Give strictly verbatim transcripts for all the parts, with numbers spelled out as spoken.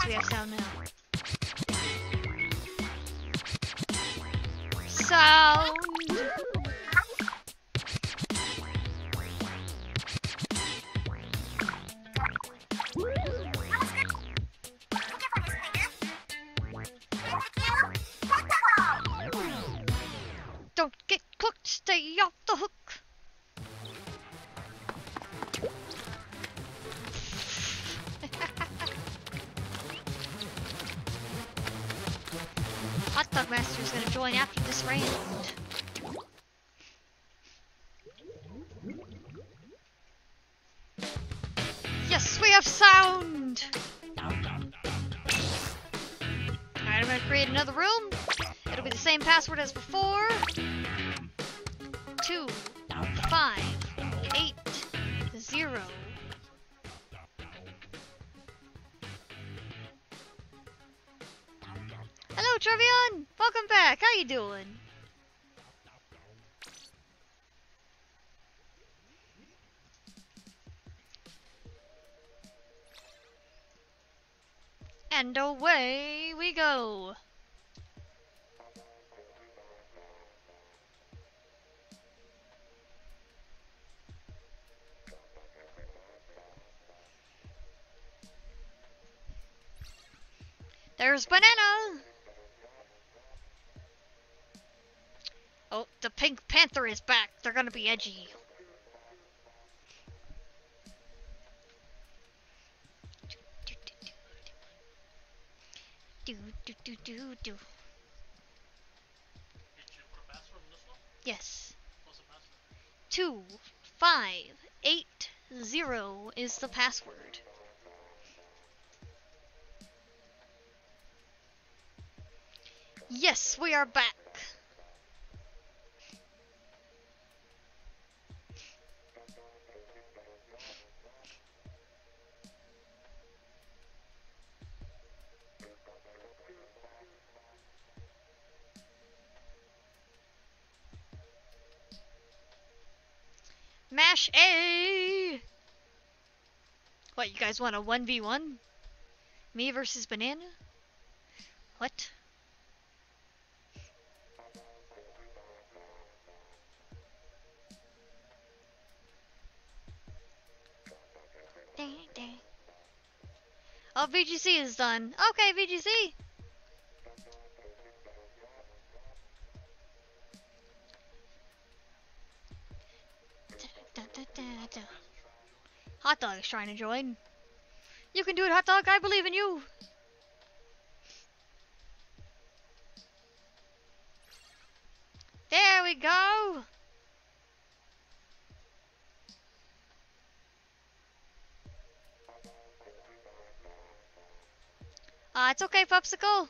we have sound now. Sound! Don't get cooked, stay off the hook! Hot Dog Master is gonna join after this round. Yes, we have sound! Alright, I'm gonna create another room. It'll be the same password as before. Two, five, eight, zero. Hello, Trevion! Welcome back. How you doing? And away we go. There's Banana! Oh, the Pink Panther is back. They're gonna be edgy. Do, do, do, do, do. Did you put a password in this one? Yes. What's the password? Two, five, eight, zero is the password. Yes, we are back. Mash A! What, you guys want a one v one? Me versus Banana? What? Dang, dang. Oh, V G C is done. Okay, V G C! Da, da, da, da. Hot Dog is trying to join. You can do it, Hot Dog. I believe in you. There we go. Uh, it's okay, Popsicle.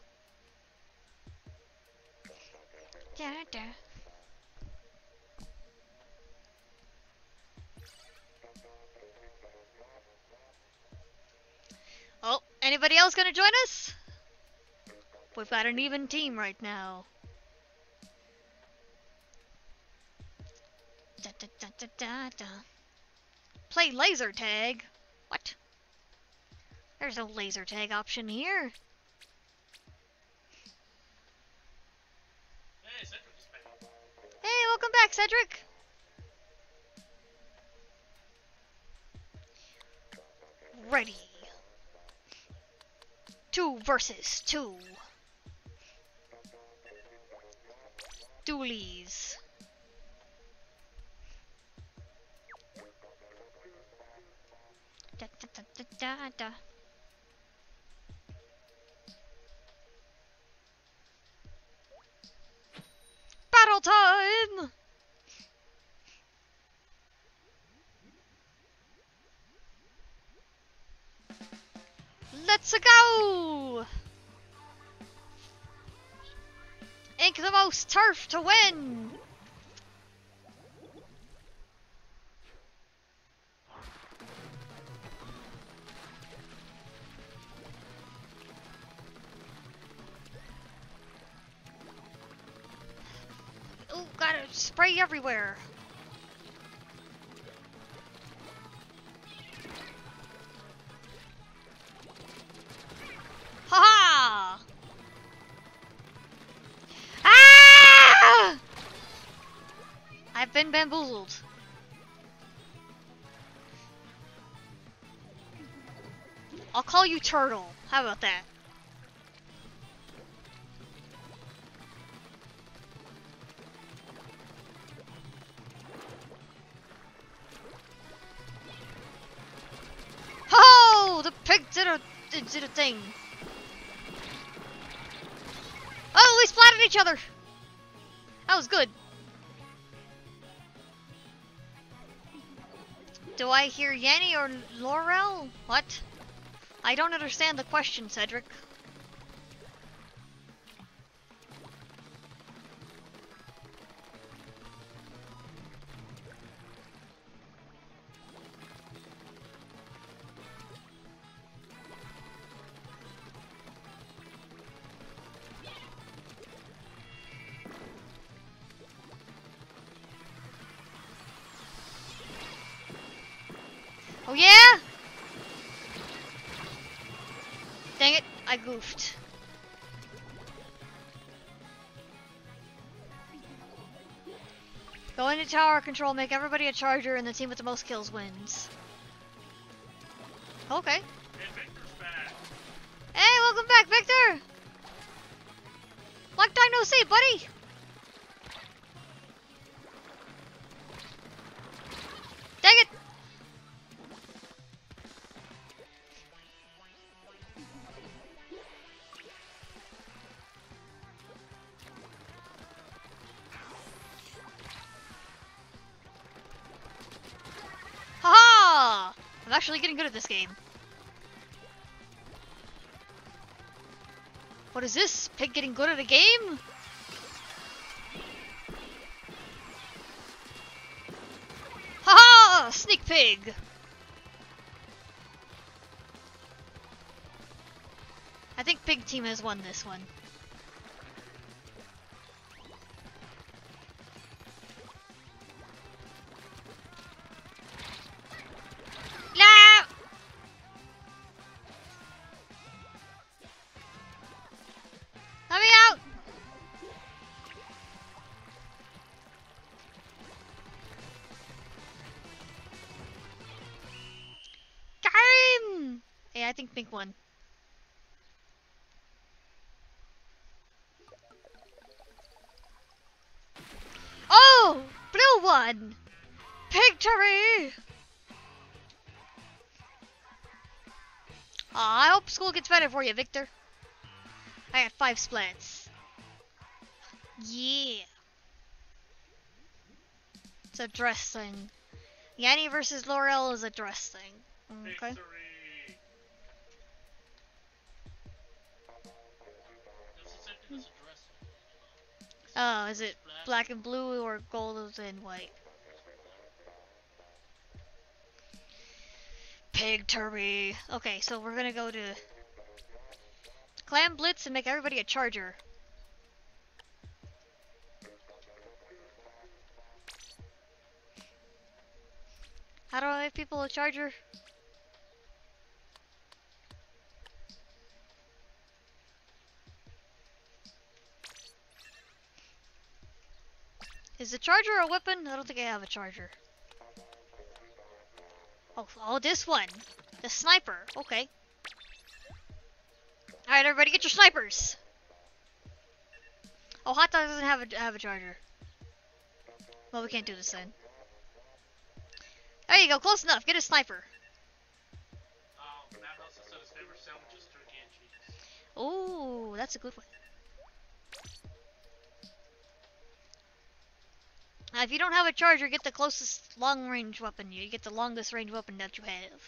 Da, da. Oh, anybody else gonna join us? We've got an even team right now. Da, da, da, da, da, da. Play laser tag? What? There's no laser tag option here. Hey, Cedric is back. Hey, welcome back, Cedric. Ready. Two versus two. Doolies. Da da da da da da. Battle time! Let's go! Ink the most turf to win! Ooh, gotta spray everywhere. been bamboozled. I'll call you Turtle. How about that? Oh, the pig did a did, did a thing. Oh, we splattered each other. That was good. Do I hear Yanni or Laurel? What? I don't understand the question, Cedric. Oh yeah? Dang it, I goofed. Go into tower control, make everybody a charger, and the team with the most kills wins. Okay. Hey, Victor's back. Hey, welcome back, Victor! Long time no see, buddy! Dang it! Haha! I'm actually getting good at this game. What is this? Pig getting good at a game? Haha! Sneak pig! I think Pig Team has won this one. No! Let me out! Game! Yeah, I think Pink won. Oh! Blue won! Victory! Aw, I hope school gets better for you, Victor. I got five splats. Yeah. It's a dress thing. Yanni versus Laurel is a dress thing. Okay. Victory. It's the same thing as a dress. Oh, is it Black. black and blue or gold and white? Pig Turby. Okay, so we're gonna go to Clam Blitz and make everybody a charger. How do I make people a charger? Is the charger a weapon? I don't think I have a charger. Oh, oh, this one. The sniper. Okay. Alright, everybody get your snipers. Oh, Hot Dog doesn't have a, have a charger. Well, we can't do this then. There you go, close enough. Get a sniper. Um, Matt also said his favorite sandwich is turkey and cheese. Ooh, that's a good one. Now, if you don't have a charger, get the closest long-range weapon. You get the longest range weapon that you have.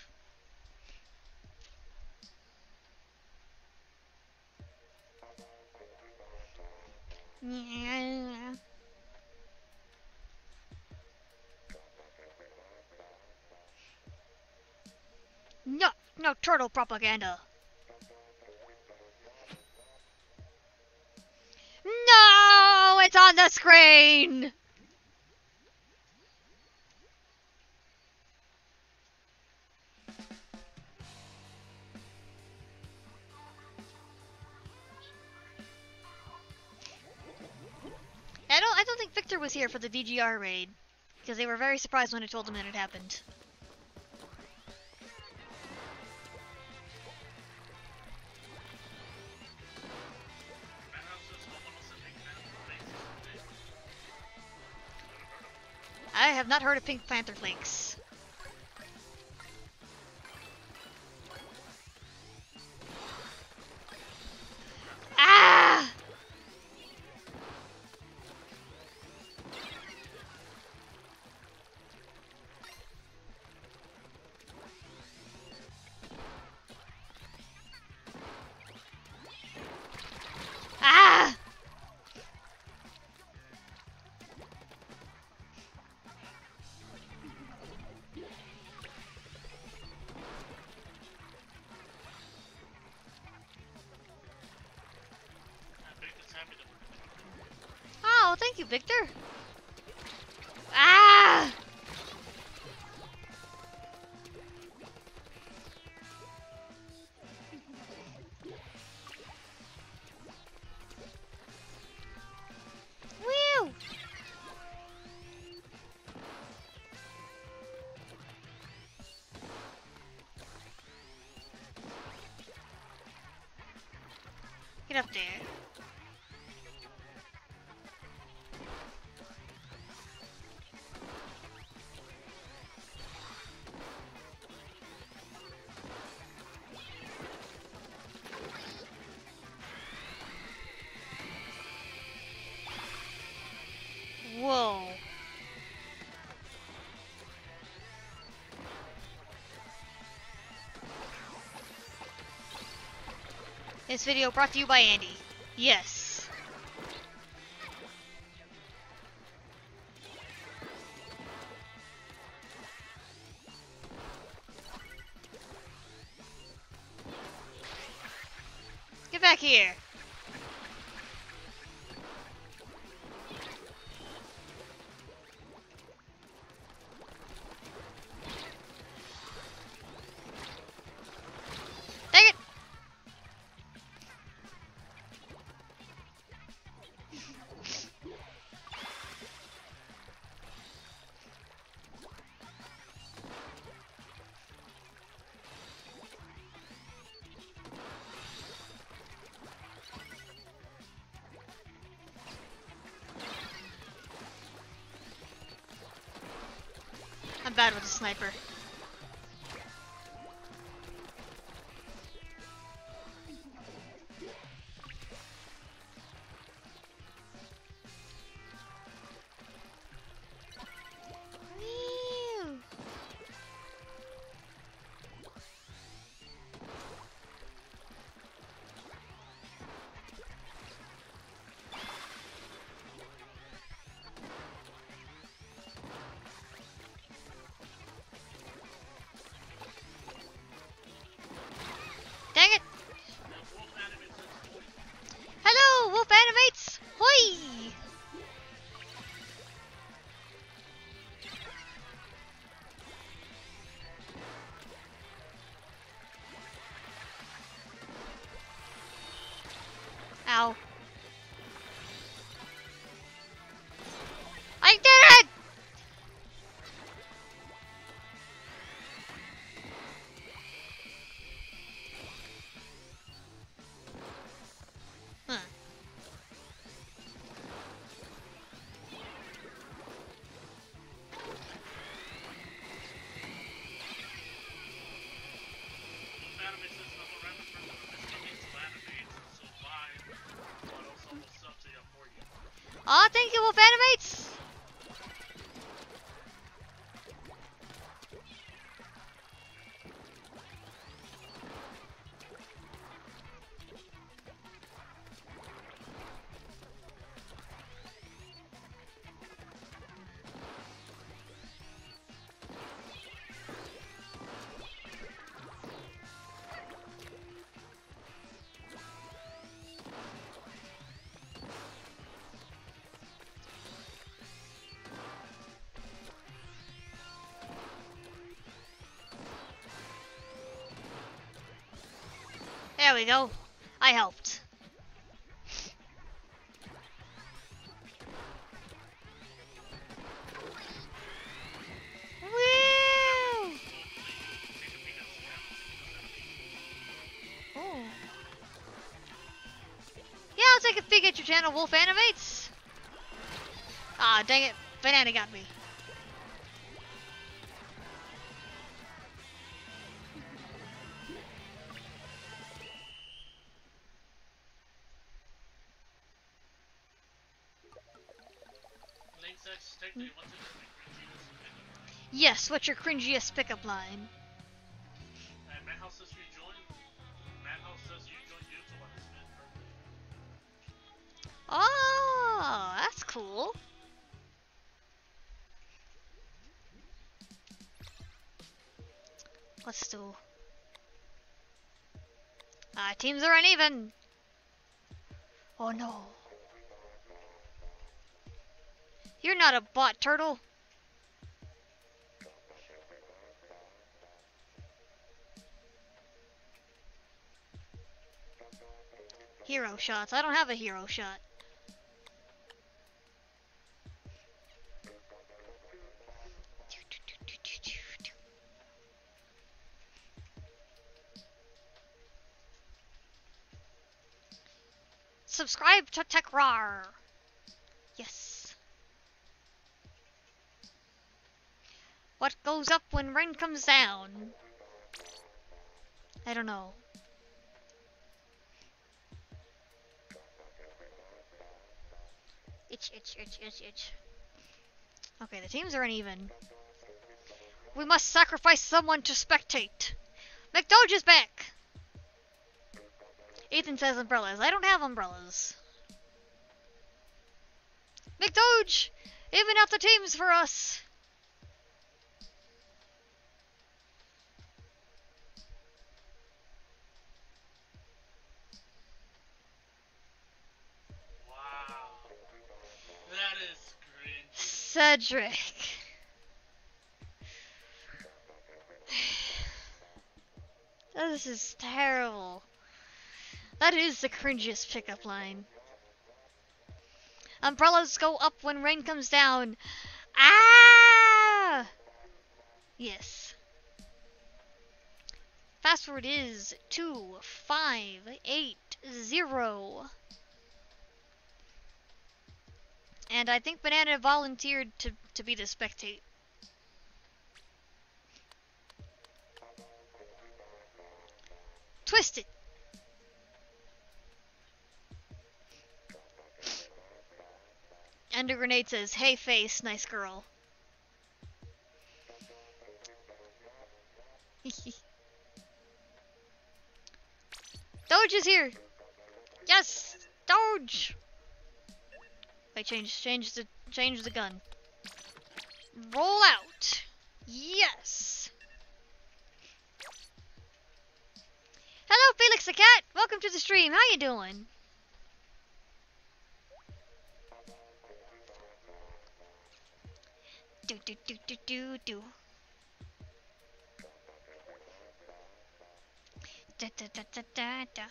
Yeah. No, no turtle propaganda. No, it's on the screen. I don't I don't think Victor was here for the D G R raid. Because they were very surprised when I told them that it happened. I have not heard of Pink Panther Flakes. Ah! Ah! Oh, thank you, Victor. Ah! Whew! Get up there. Whoa. This video brought to you by Andy. Yes. Get back here. Dang it. I'm bad with a sniper. Whew. Dang it! Hello, Wolf Animates! Hoi! Ow. I did it! Huh. Aw, thank you, Wolf Animates! There we go. I helped. take a peek at your channel, Wolf Animates? Ah, dang it. Banana got me. Link says, technically, what's it like, cringiest pickup? Yes, what's your cringiest pickup line? And Madhouse says you join. Madhouse says you join YouTube on his fifth birthday. Oh, that's cool. Let's do. Ah, teams are uneven. Oh no. You're not a bot, turtle. Hero shots. I don't have a hero shot. Subscribe to TechRar. Yes. What goes up when rain comes down? I don't know. Itch, itch, itch, itch, itch. Okay, the teams are uneven. We must sacrifice someone to spectate. McDoge is back! Ethan says umbrellas. I don't have umbrellas. McDoge! Even out the teams for us! Wow. That is cringy. Cedric. This is terrible. That is the cringiest pickup line. Umbrellas go up when rain comes down. Ah! Yes. Password is two five eight zero. And I think Banana volunteered to, to be the spectate. Twisted. Ender Grenade says, hey face, nice girl. Doge is here! Yes! Doge! Wait, change, change the, change the gun. Roll out! Yes! Hello, Felix the Cat! Welcome to the stream, how you doing? Do do do do do do. Da da da da da da.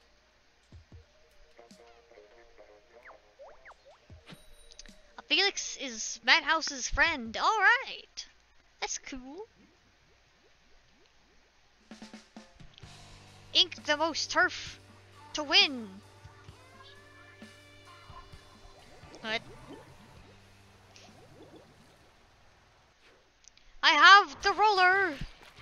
Felix is Madhouse's friend. Alright. That's cool. Ink the most turf to win. What? I have the roller.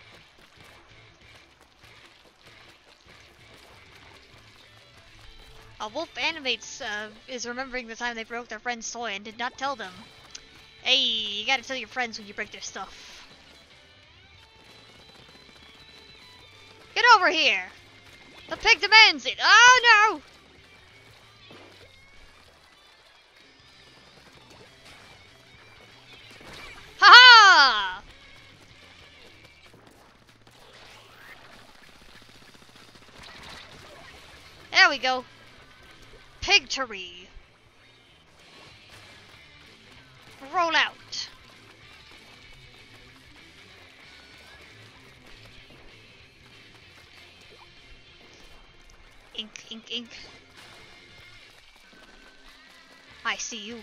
Uh, Wolf Animates uh, is remembering the time they broke their friend's toy and did not tell them. Hey, you gotta tell your friends when you break their stuff. Get over here! The pig demands it! Oh no! Ha ha! There we go. Pigtory. Roll out. Ink, ink, ink. I see you.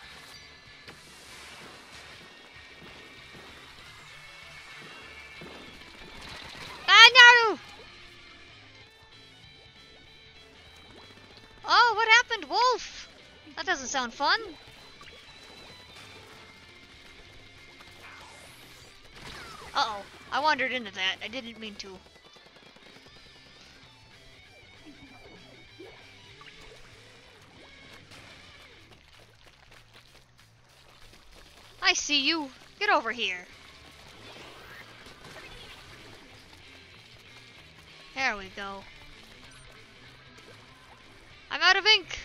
Ah, no! Oh, what happened? joined Wolf! That doesn't sound fun. Uh-oh. I wandered into that. I didn't mean to. I see you. Get over here. There we go. I'm out of ink.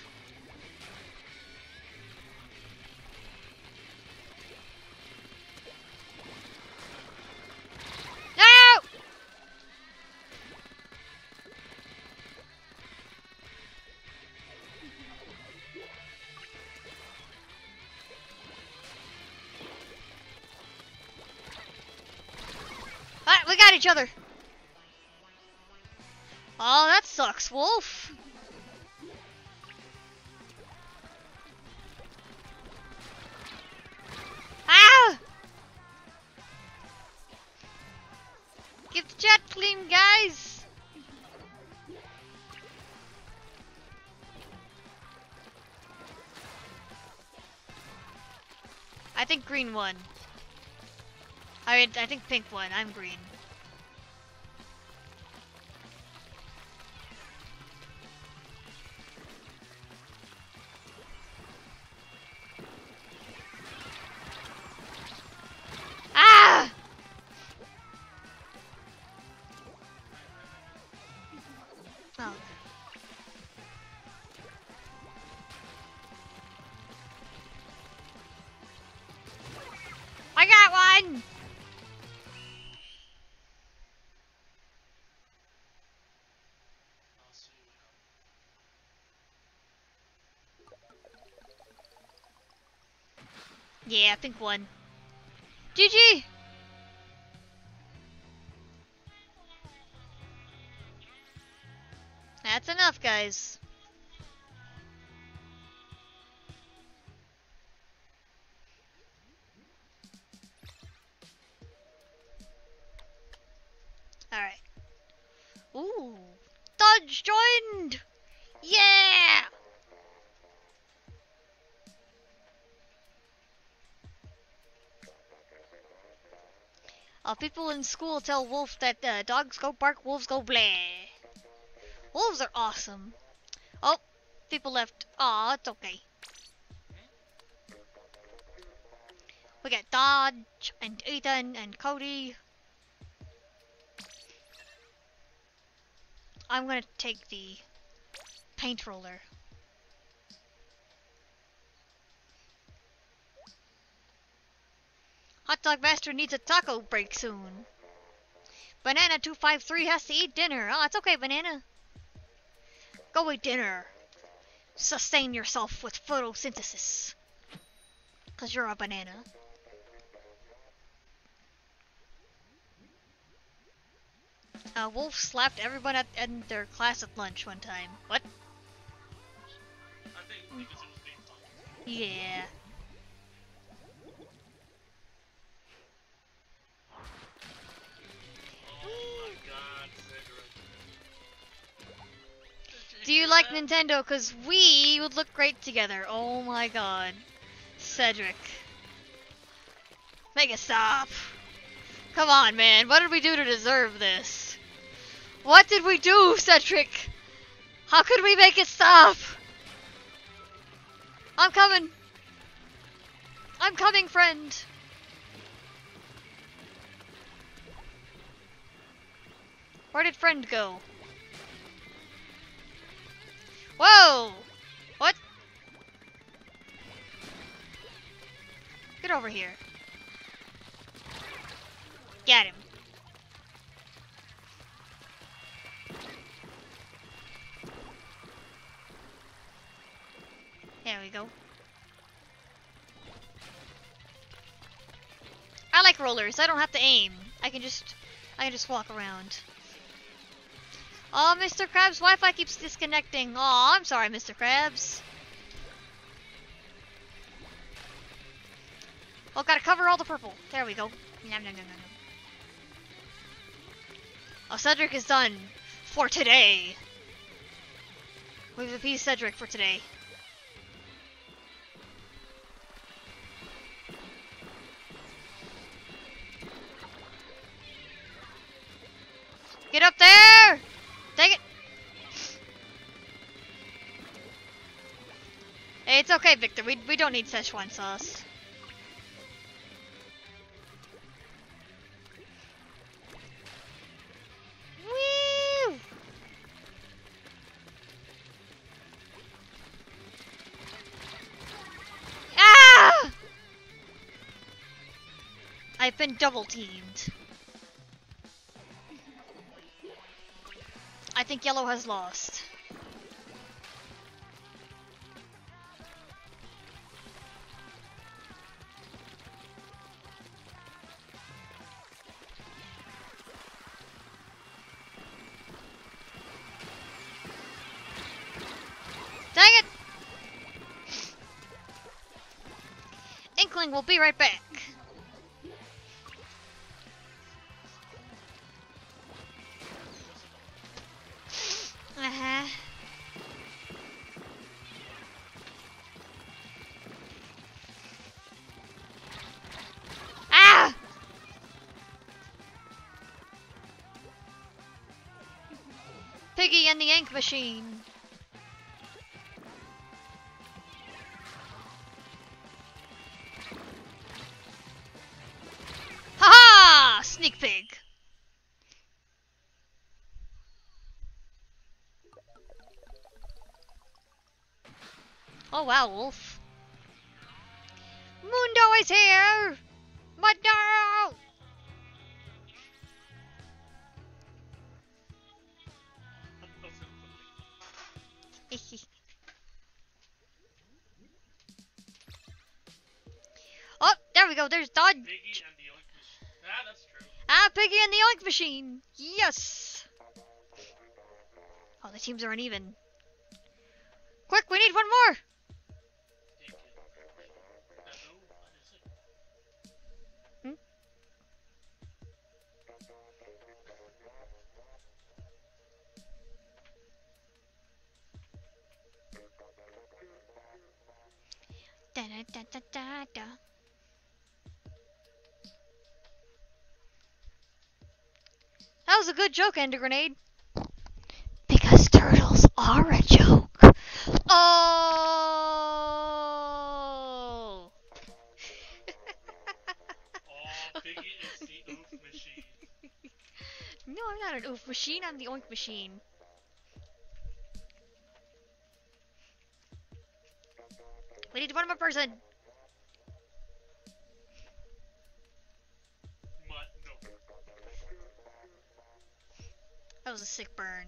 No! Ah, we got each other. Oh, that sucks, Wolf. Ah! Get the jet clean, guys. I think green won. I mean, I think pink won. I'm green. Ah! Oh. I got one! Yeah, pink won. G G! That's enough, guys. Alright. Ooh. Dodge joined! Yeah! Uh, people in school tell Wolf that uh, dogs go bark, wolves go bleh. Wolves are awesome. Oh, people left. Aw, it's okay. We got Dodge and Ethan and Cody. I'm gonna take the paint roller. Hot Dog Master needs a taco break soon. Banana two five three has to eat dinner. Oh, it's okay, Banana. Go eat dinner. Sustain yourself with photosynthesis. Cause you're a banana. Uh, Wolf slapped everyone at in their class at lunch one time. What? I think because it was being fun. Yeah. Oh my god, Cedric. Do you like Nintendo? Cause we would look great together. Oh my god. Cedric. Make it stop. Come on, man. What did we do to deserve this? What did we do, Cedric? How could we make it stop? I'm coming. I'm coming, friend. Where did friend go? Whoa! What? Get over here. Get him. There we go. I like rollers. I don't have to aim. I can just, I can just walk around. Oh, Mister Krabs' Wi-Fi keeps disconnecting. Oh, I'm sorry, Mister Krabs. Oh, gotta cover all the purple. There we go. Nom, nom, nom, nom. Oh, Cedric is done for today. We've appeased Cedric for today. Get up there! Take it! Hey, it's okay, Victor. We, we don't need Szechuan sauce. Woo! Ah! I've been double teamed. I think yellow has lost. Dang it! Inkling will be right back. Uh-huh. Ah! Piggy and the ink machine. Ha-ha! Sneak pig. Oh wow, Wolf. Mundo is here! But no! Oh, there we go. There's Dodge. Piggy and the Oink Machine. Ah, that's true. Ah, Piggy and the Oink Machine. Yes. Oh, the teams are uneven. Quick, we need one more. Take it. Uh, oh, what is it? Hmm? Da da da da da da. That was a good joke, Ender Grenade. Because turtles are a joke. Oh! Oh, Piggy is the Oof Machine. No, I'm not an oof machine, I'm the oink machine. We need one more person. But no. That was a sick burn.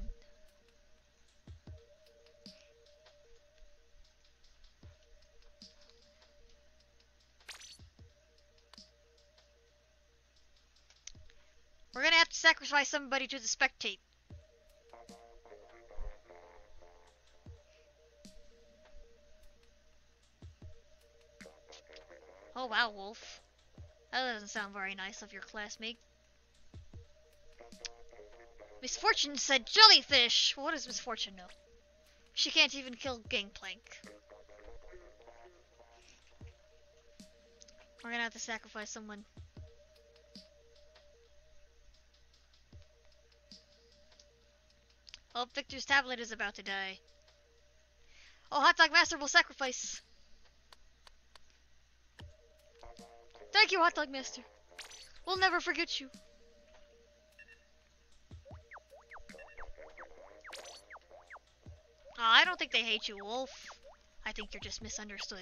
We're gonna have to sacrifice somebody to the spectate. Oh wow, Wolf. That doesn't sound very nice of your classmate. Misfortune said jellyfish! What does Misfortune know? She can't even kill Gangplank. We're gonna have to sacrifice someone. Oh, Victor's tablet is about to die. Oh, Hot Dog Master will sacrifice. Thank you, Hot Dog Master. We'll never forget you. Oh, I don't think they hate you, Wolf. I think you're just misunderstood.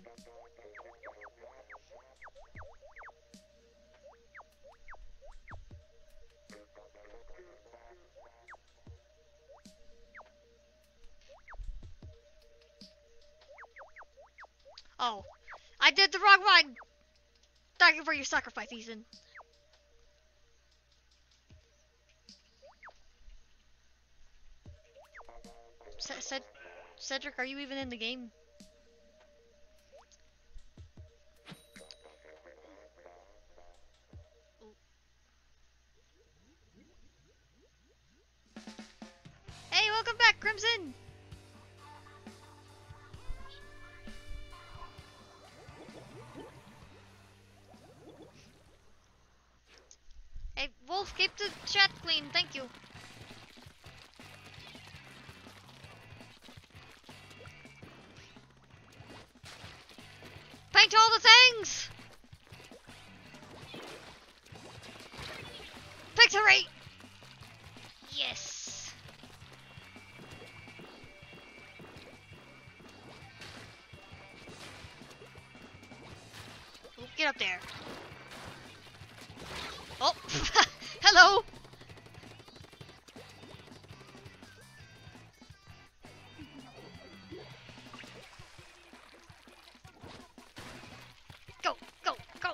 Oh, I did the wrong one! Thank you for your sacrifice, Ethan. C C Cedric, are you even in the game? Hey, welcome back, Crimson! Hey, Wolf, keep the chat clean, thank you. Paint all the things! Victory! Yes! Oh, get up there. Oh! Hello! Go, go, go!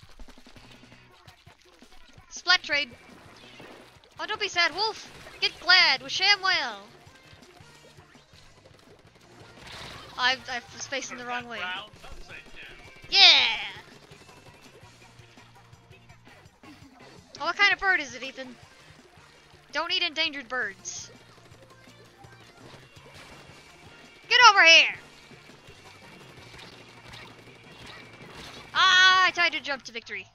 Splat trade. Oh, don't be sad, Wolf. Get glad with Shamwell. I I was facing the wrong way. Yeah. Oh, what kind of bird is it, Ethan? Don't eat endangered birds. Get over here. Ah, I tried to jump to victory.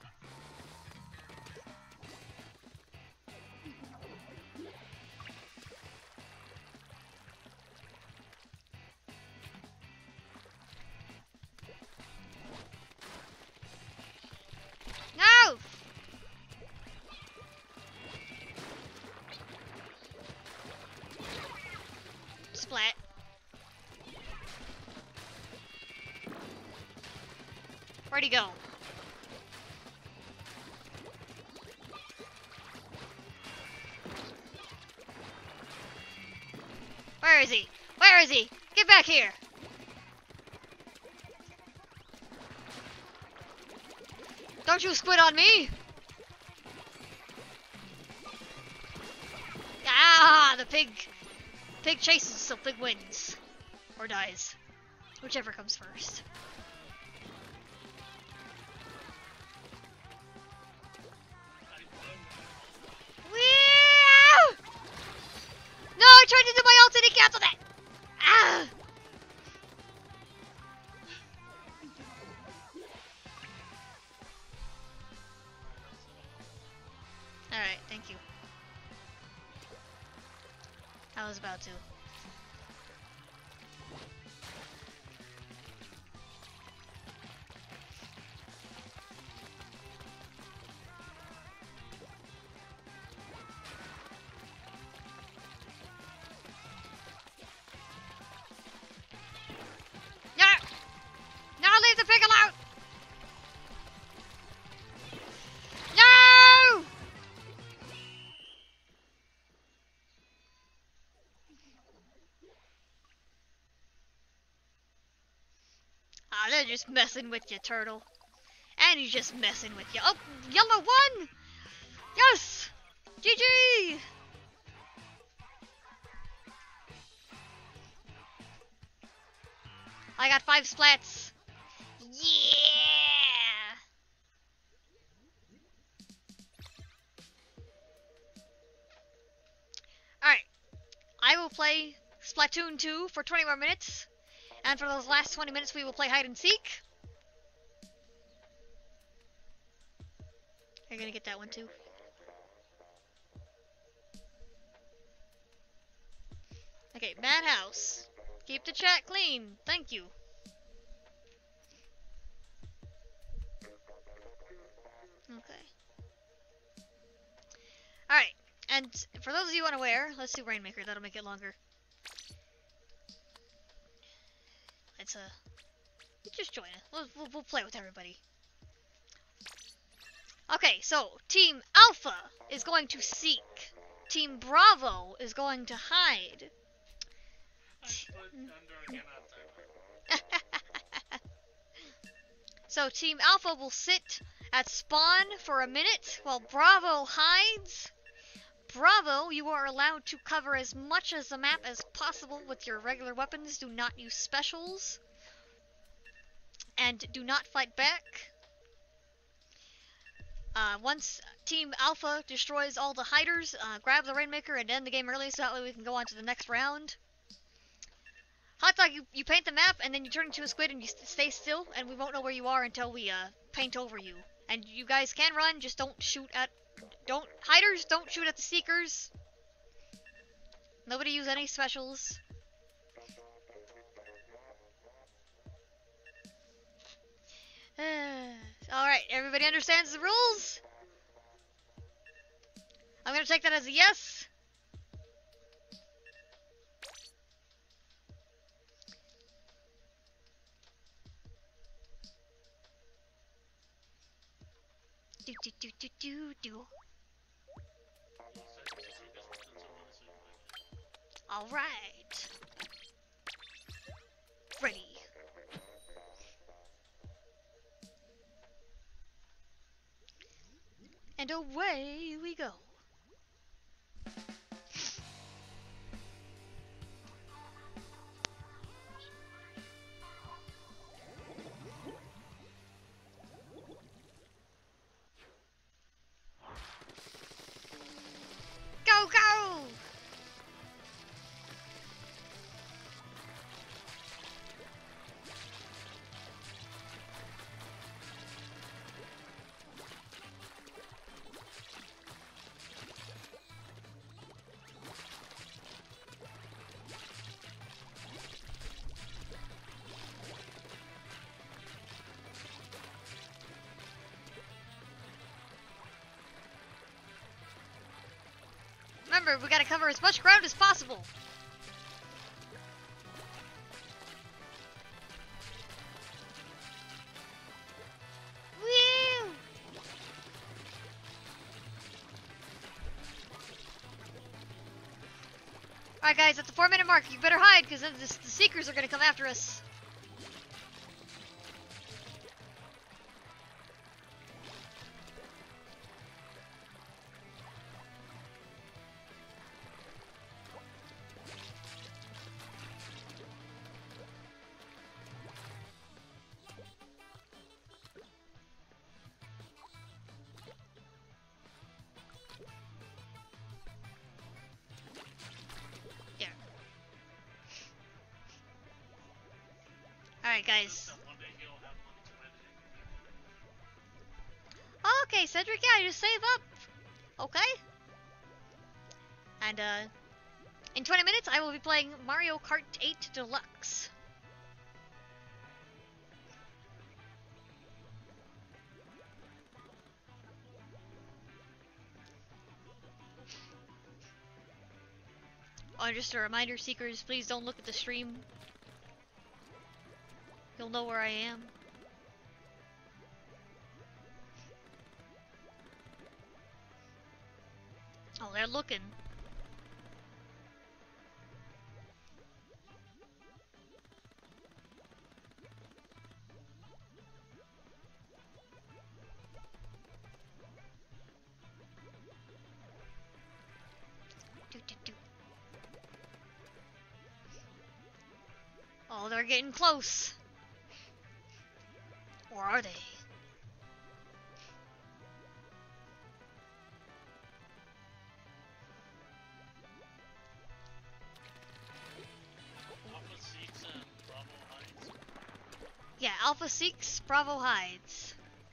No! Splat. Where'd he go? Where is he? Where is he? Get back here! Don't you squid on me! Ah, the pig, pig chases, so pig wins, or dies, whichever comes first. Wee! No, I tried to do my ult and he canceled it. Ah! Alright, thank you. I was about to. Yeah! Now leave the pig alone! No! Ah, they're just messing with you, turtle. And he's just messing with you. Oh, yellow won! Yes! G G! I got five splats. Yeah! Alright. I will play Splatoon two for twenty more minutes. And for those last twenty minutes, we will play hide and seek. You're gonna get that one too. Okay, Madhouse. Keep the chat clean. Thank you. Okay. Alright, and for those of you unaware, let's do Rainmaker. That'll make it longer. Let's, uh, just join it. We'll, we'll, we'll play with everybody. Okay, so Team Alpha is going to seek. Team Bravo is going to hide. So Team Alpha will sit at spawn for a minute while Bravo hides. Bravo, you are allowed to cover as much of the map as possible with your regular weapons. Do not use specials. And do not fight back. Uh, once Team Alpha destroys all the hiders, uh, grab the Rainmaker and end the game early so that way we can go on to the next round. Hot Dog, you, you paint the map and then you turn into a squid and you st stay still and we won't know where you are until we uh, paint over you. And you guys can run, just don't shoot at... Don't... Hiders, don't shoot at the Seekers. Nobody use any specials. understands the rules. I'm gonna take that as a yes. Do do do do do do. All right. Ready. And away we go. Go, go! Remember, we gotta cover as much ground as possible. Woo! Alright guys, at the four minute mark, you better hide, because then the, the Seekers are gonna come after us. Alright guys. Okay, Cedric, yeah, just save up. Okay? And, uh, in twenty minutes, I will be playing Mario Kart eight Deluxe. Oh, just a reminder, Seekers, please don't look at the stream. You'll know where I am. Oh, they're looking. Do, do, do. Oh, they're getting close. Or are they? Alpha Seeks and Bravo Heights. Yeah, Alpha Seeks, Bravo hides.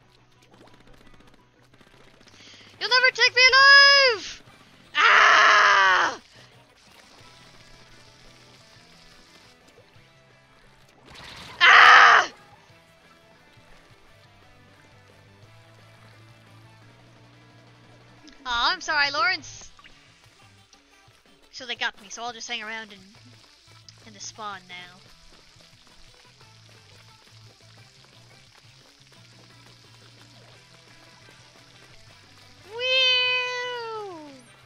You'll never take me alive! Ah! Ah! Oh, I'm sorry, Lawrence. So they got me, so I'll just hang around in, in the spawn now. Whew!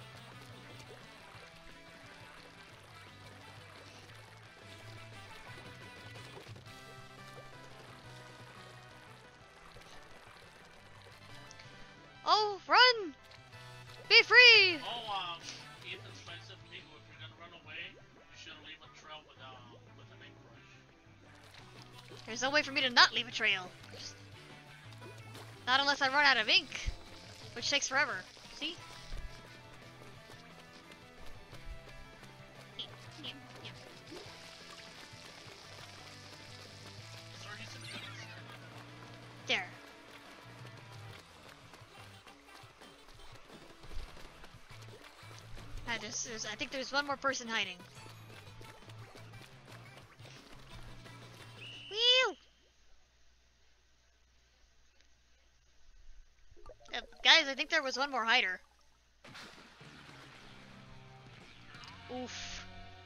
Oh, run! Be free! Oh, um, Ethan Spencer, Nico, if you're gonna run away, you should leave a trail with, uh, with an ink brush. There's no way for me to not leave a trail. Not unless I run out of ink, which takes forever. See? There. I just, there's, I think there's one more person hiding. Whew! guys, I think there was one more hider. Oof.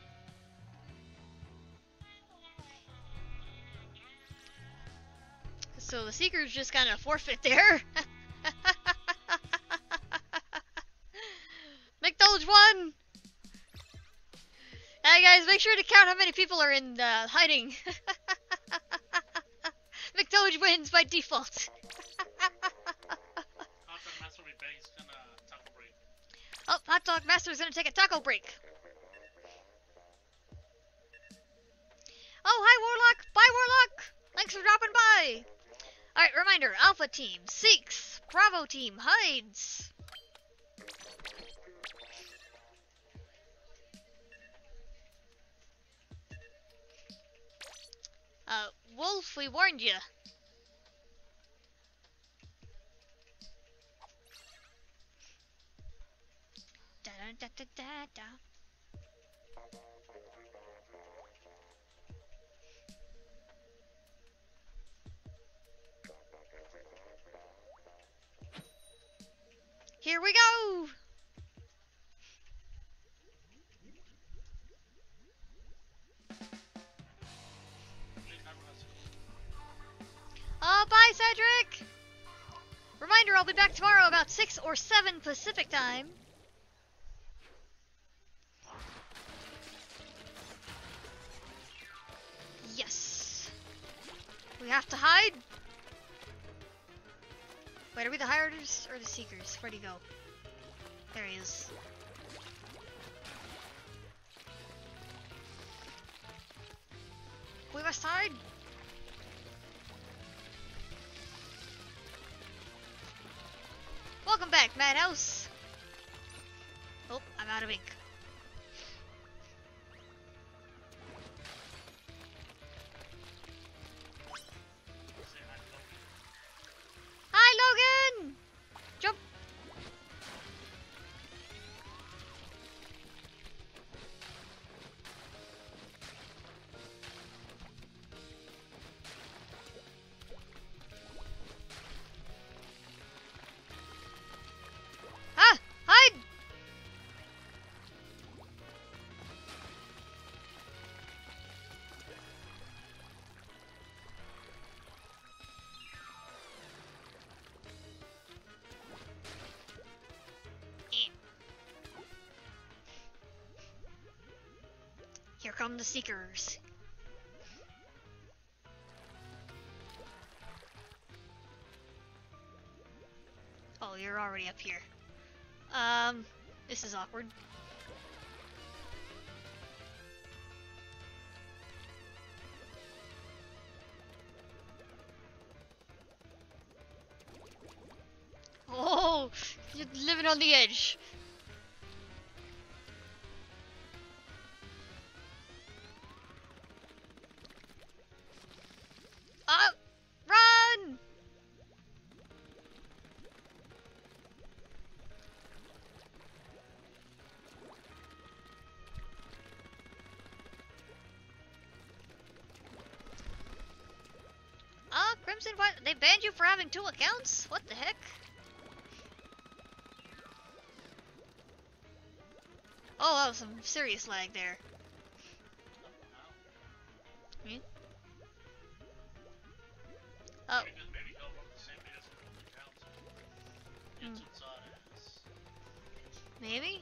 So the Seekers just kind of forfeit there. McDulge won! Hey guys, make sure to count how many people are in uh, hiding. McDulge wins by default. Oh, Hot Dog Master's gonna take a taco break. Oh, hi Warlock! Bye Warlock! Thanks for dropping by! Alright, reminder, Alpha Team, Seeks, Bravo Team, hides! Uh, Wolf, we warned you. Da da da da da. Here we go! Oh, bye, Cedric! Reminder, I'll be back tomorrow about six or seven Pacific time. Yes. We have to hide? Wait, are we the hiders or the Seekers? Where'd he go? There he is. We must hide! Welcome back, Madhouse! Oh, I'm out of ink. Hi, Logan! Jump! Ah! Hide! Eh. Here come the Seekers. Oh, you're already up here. Um, this is awkward. Oh, you're living on the edge. Ah, run! Ah, Crimson, what? They banned you for having two accounts? What the heck? Oh, that was some serious lag there. Me? Oh. Hmm. Maybe?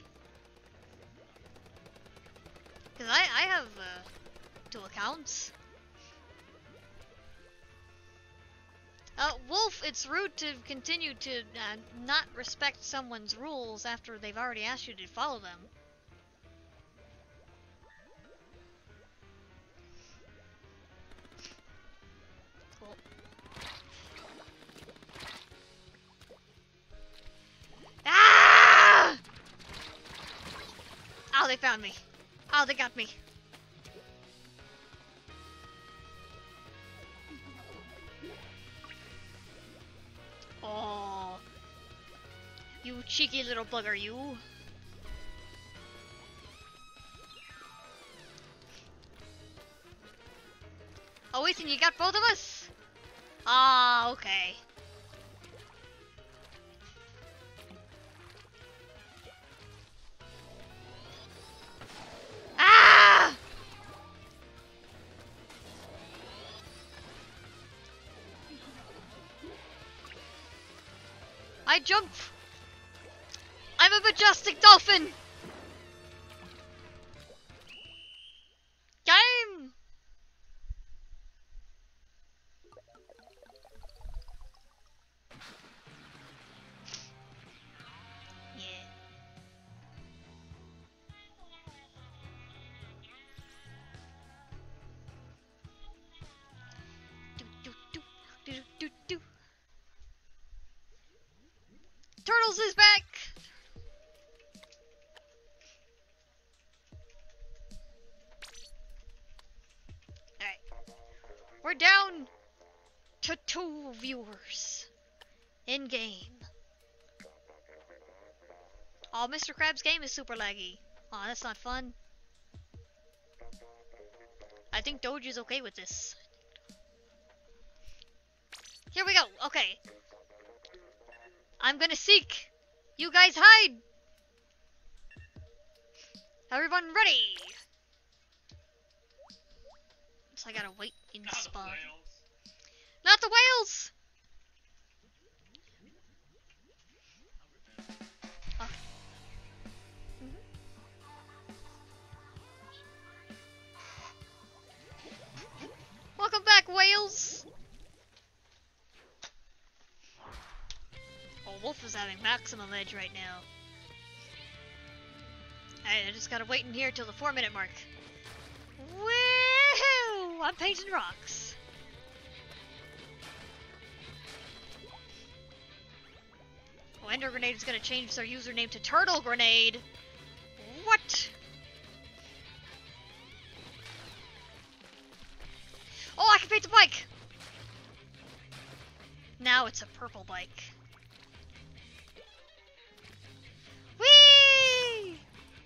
Because I, I have uh, two accounts. Uh, Wolf, it's rude to continue to uh, not respect someone's rules after they've already asked you to follow them. Cool. Ah! Oh, they found me. Oh, they got me. Oh, you cheeky little bugger, you. Oh, Ethan, you got both of us? Ah, okay. I jump! I'm a majestic dolphin! Game! Yeah. Do, do, do, do, do, do. Turtles is back! Alright. We're down to two viewers. In game. Oh, Mister Krabs' game is super laggy. Oh, that's not fun. I think Doge is okay with this. Here we go. Okay. I'm gonna seek. You guys hide. Everyone ready. So I gotta wait in Not the spawn. whales. Not the whales. Oh. Mhm. Welcome back, whales. Oh, Wolf is having maximum edge right now. Alright, I just gotta wait in here till the four minute mark. Woohoo! I'm painting rocks. Oh, Ender Grenade is gonna change their username to Turtle Grenade. What? Oh, I can paint the bike! Now it's a purple bike. Whee!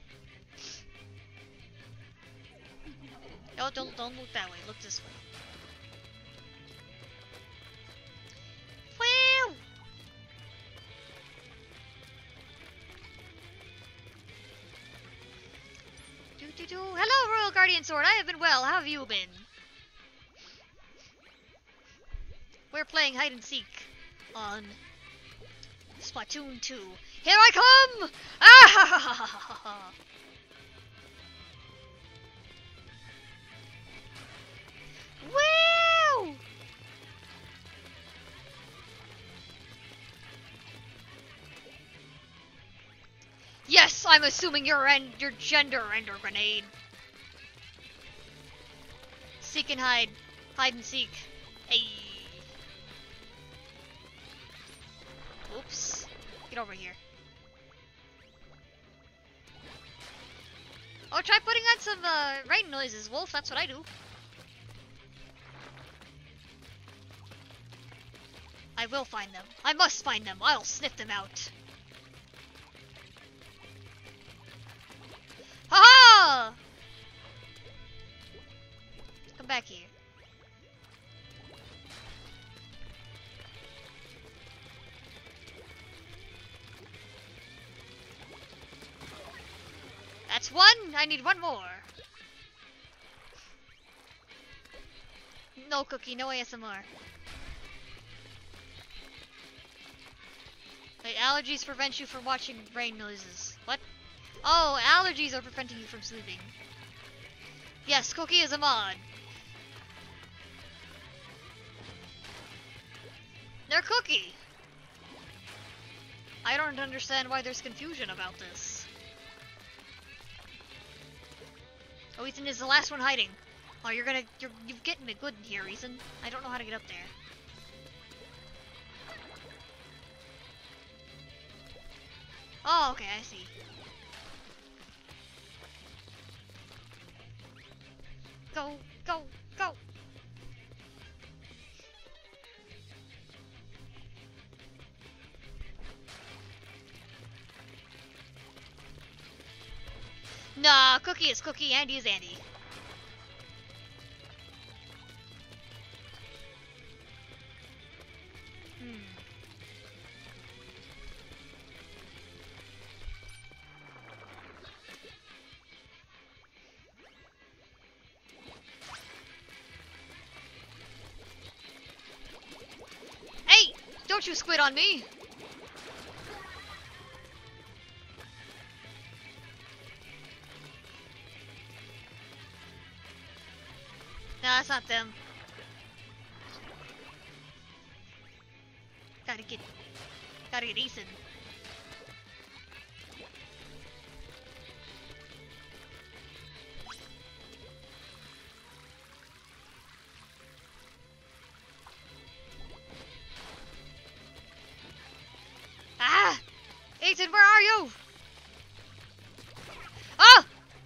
Oh, don't don't look that way. Look this way. Whee! Do do do. Hello, Royal Guardian Sword. I have been well. How have you been? We're playing hide and seek on Splatoon two. Here I come! Ah ha ha ha ha ha! Woo! Yes, I'm assuming your end, your gender, Ender Grenade. Seek and hide, hide and seek. Hey. Oops. Get over here. Oh, try putting on some uh, rain noises, Wolf. That's what I do. I will find them. I must find them. I'll sniff them out. Ha-ha! Come back here. That's one. I need one more. No cookie, no A S M R. Wait, allergies prevent you from watching rain noises. What? Oh, allergies are preventing you from sleeping. Yes, Cookie is a mod. They're Cookie. I don't understand why there's confusion about this. Oh, Ethan is the last one hiding. Oh, you're gonna, you're, you're getting me good in here, Ethan. I don't know how to get up there. Oh, okay, I see. Go, go, go! Nah, Cookie is Cookie, Andy is Andy. Hmm. Hey! Don't you squid on me! Nah, it's not them. Gotta get, gotta get Ethan. Ah! Ethan, where are you? Ah!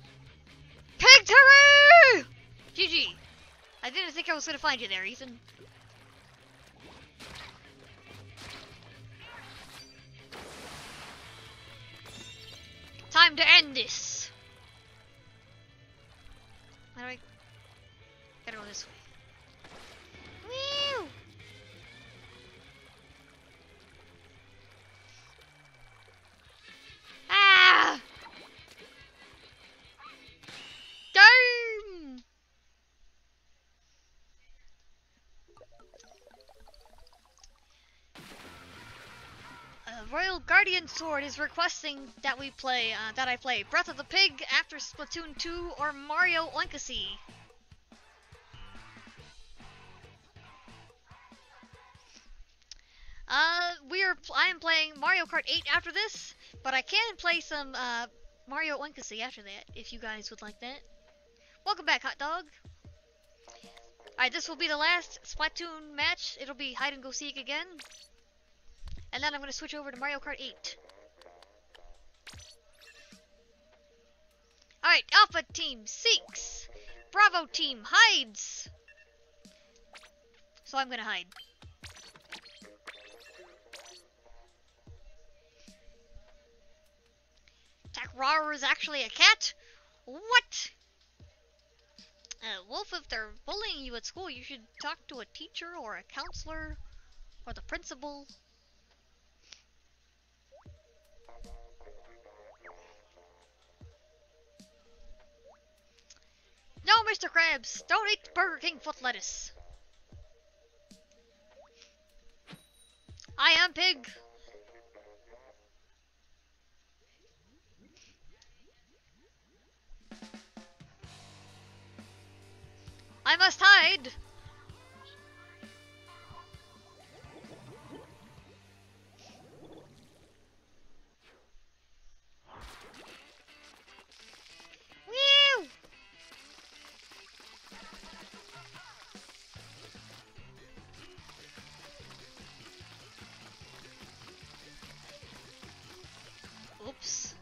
Pigtory! G G. I didn't think I was gonna find you there, Ethan. Time to end this. How do I... Gotta go this way. Woo! Ah! Damn! Uh, Royal Guardian Sword is requesting that we play, uh, that I play Breath of the Pig after Splatoon two or Mario Odyssey. Uh, we are. I am playing Mario Kart eight after this, but I can play some uh, Mario Odyssey after that if you guys would like that. Welcome back, Hot Dog. Alright, this will be the last Splatoon match. It'll be hide and go seek again. And then I'm going to switch over to Mario Kart eight. Alright, Alpha Team seeks. Bravo Team hides. So I'm going to hide. Takrar is actually a cat? What? Uh, Wolf, if they're bullying you at school, you should talk to a teacher or a counselor or the principal. No, Mister Krabs, don't eat Burger King foot lettuce. I am Pig. I must hide. Woo! Oops.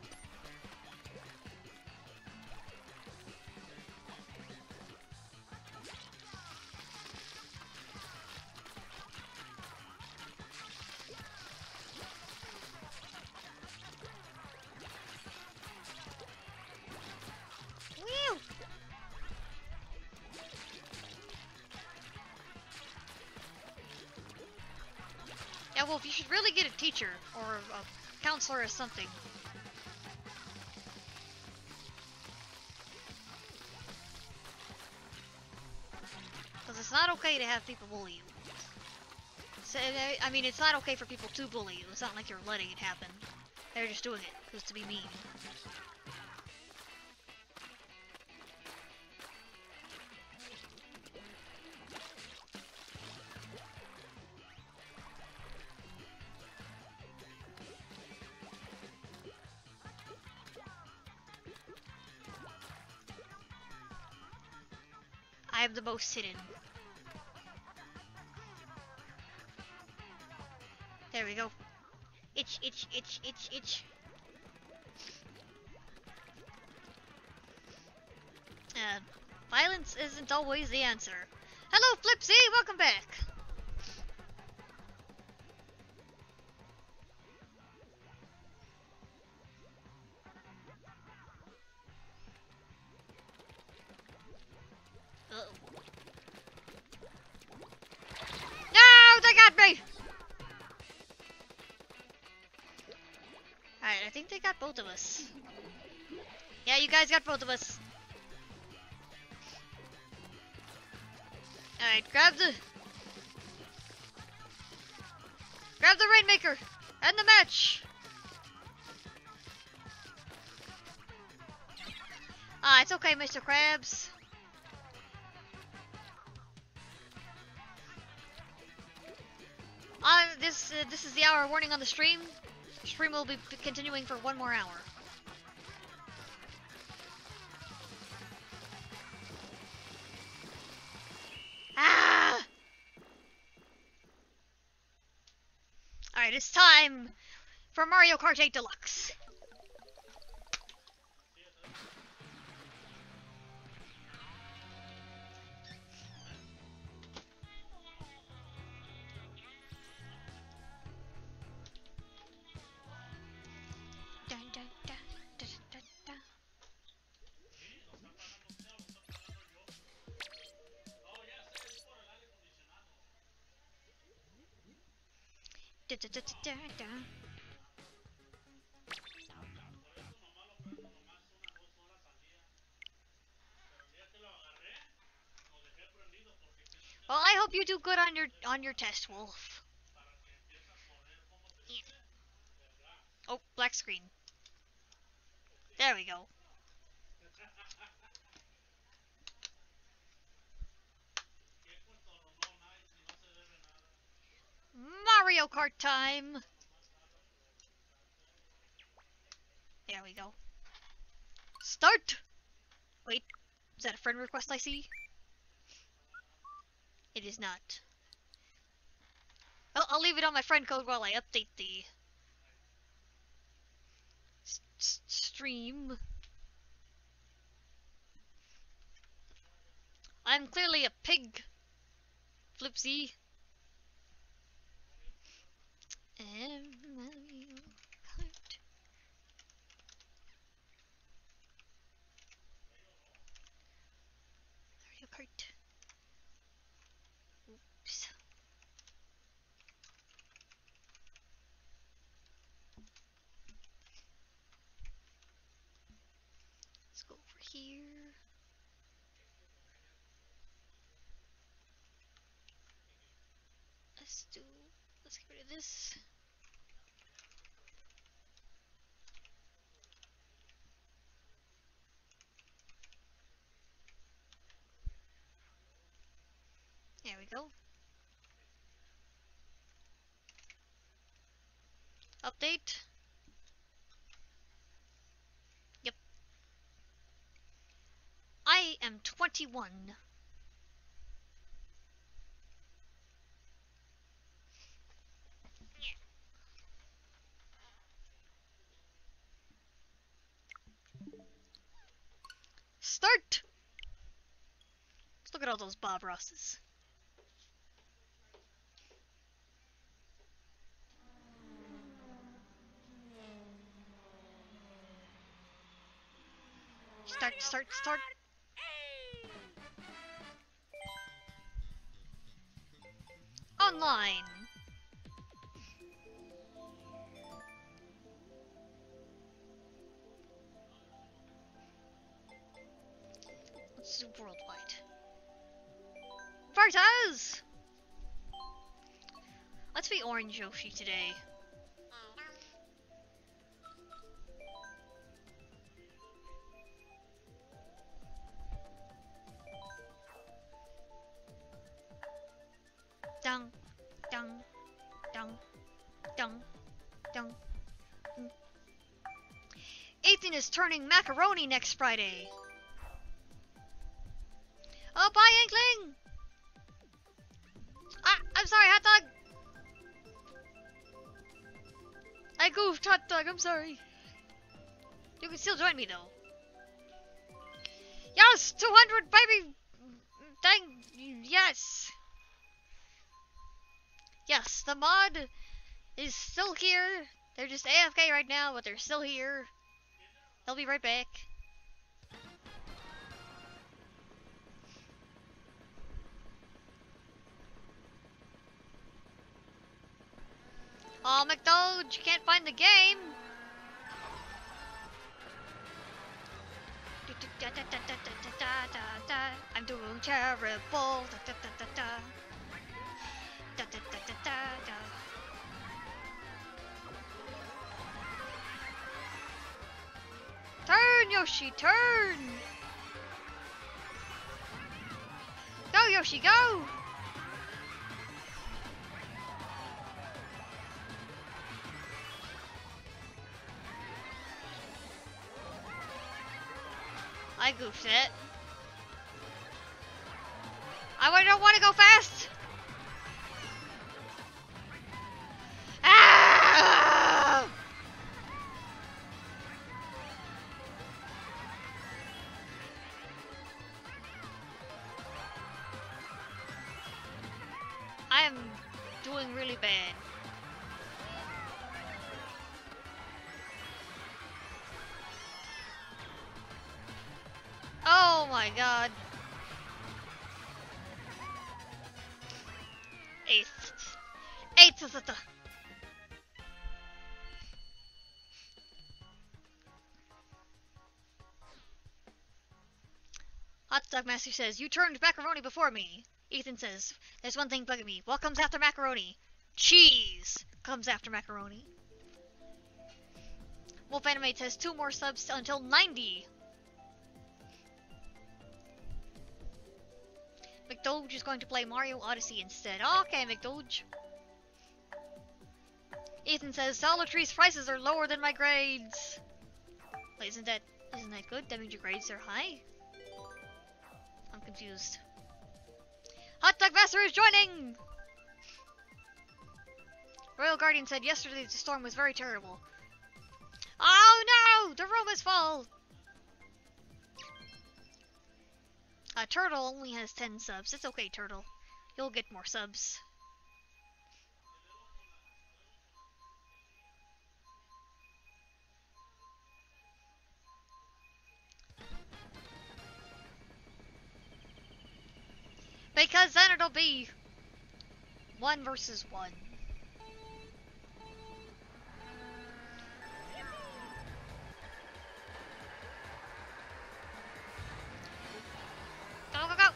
Yeah, Wolf, you should really get a teacher or a counselor or something. Because it's not okay to have people bully you. So, I mean, it's not okay for people to bully you. It's not like you're letting it happen. They're just doing it because to be mean. I am the most hidden. There we go. Itch, itch, itch, itch, itch. Uh, violence isn't always the answer. Hello, Flipsy! Welcome back! Uh-oh. No! They got me! Alright, I think they got both of us. Yeah, you guys got both of us. Alright, grab the... Grab the Rainmaker! End the match! Ah, it's okay, Mister Krabs. this uh, this is the hour warning on the stream. Stream will be continuing for one more hour. Ah! Alright, it's time for Mario Kart eight Deluxe. Dun, dun, dun, dun, dun, dun. Da, da, da, da, da, da. Well, I hope you do good on your on your test, Wolf. Yeah. Oh, black screen. There we go. Mario Kart time. There we go. Start. Wait, is that a friend request I see? It is not. I'll, I'll leave it on my friend code while I update the s s stream. I'm clearly a pig, Flipsy. And Mario Kart. Mario Kart. Oops. Let's go over here. Let's do, let's get rid of this. There we go. Update. Yep. I am twenty-one. Start! Let's look at all those Bob Rosses. Start, start, start. Online. Let's do worldwide. Vartaz! Let's be Orange Yoshi today. Dung, dung, dung, dung, dung. Mm. Ethan is turning macaroni next Friday. Oh, bye, Inkling! Ah, I'm sorry, hot dog! I goofed, hot dog, I'm sorry. You can still join me, though. Yes, two hundred, baby! Dang, yes! Yes, the mod is still here. They're just A F K right now, but they're still here. They'll be right back. Oh, McDonald, you can't find the game. I'm doing terrible. Da, da, da, da, da, da. Turn, Yoshi, turn! Go, Yoshi, go! I goofed it. I don't want to go fast. Ah! I am doing really bad. Oh my god. Eighth. Eighth is at the... Hot Dog Master says, you turned macaroni before me. Ethan says, there's one thing bugging me. What comes after macaroni? Cheese comes after macaroni. Wolf Animate says, two more subs until ninety. McDoge is going to play Mario Odyssey instead. Okay, McDoge. Ethan says, Dollar Tree's prices are lower than my grades. Wait, isn't that, isn't that good? That means your grades are high? I'm confused. Hot Dog Master is joining! Royal Guardian said yesterday the storm was very terrible. Oh no! The room is full! Uh, Turtle only has ten subs. It's okay, Turtle. You'll get more subs. Because then it'll be one versus one. Go, go, go!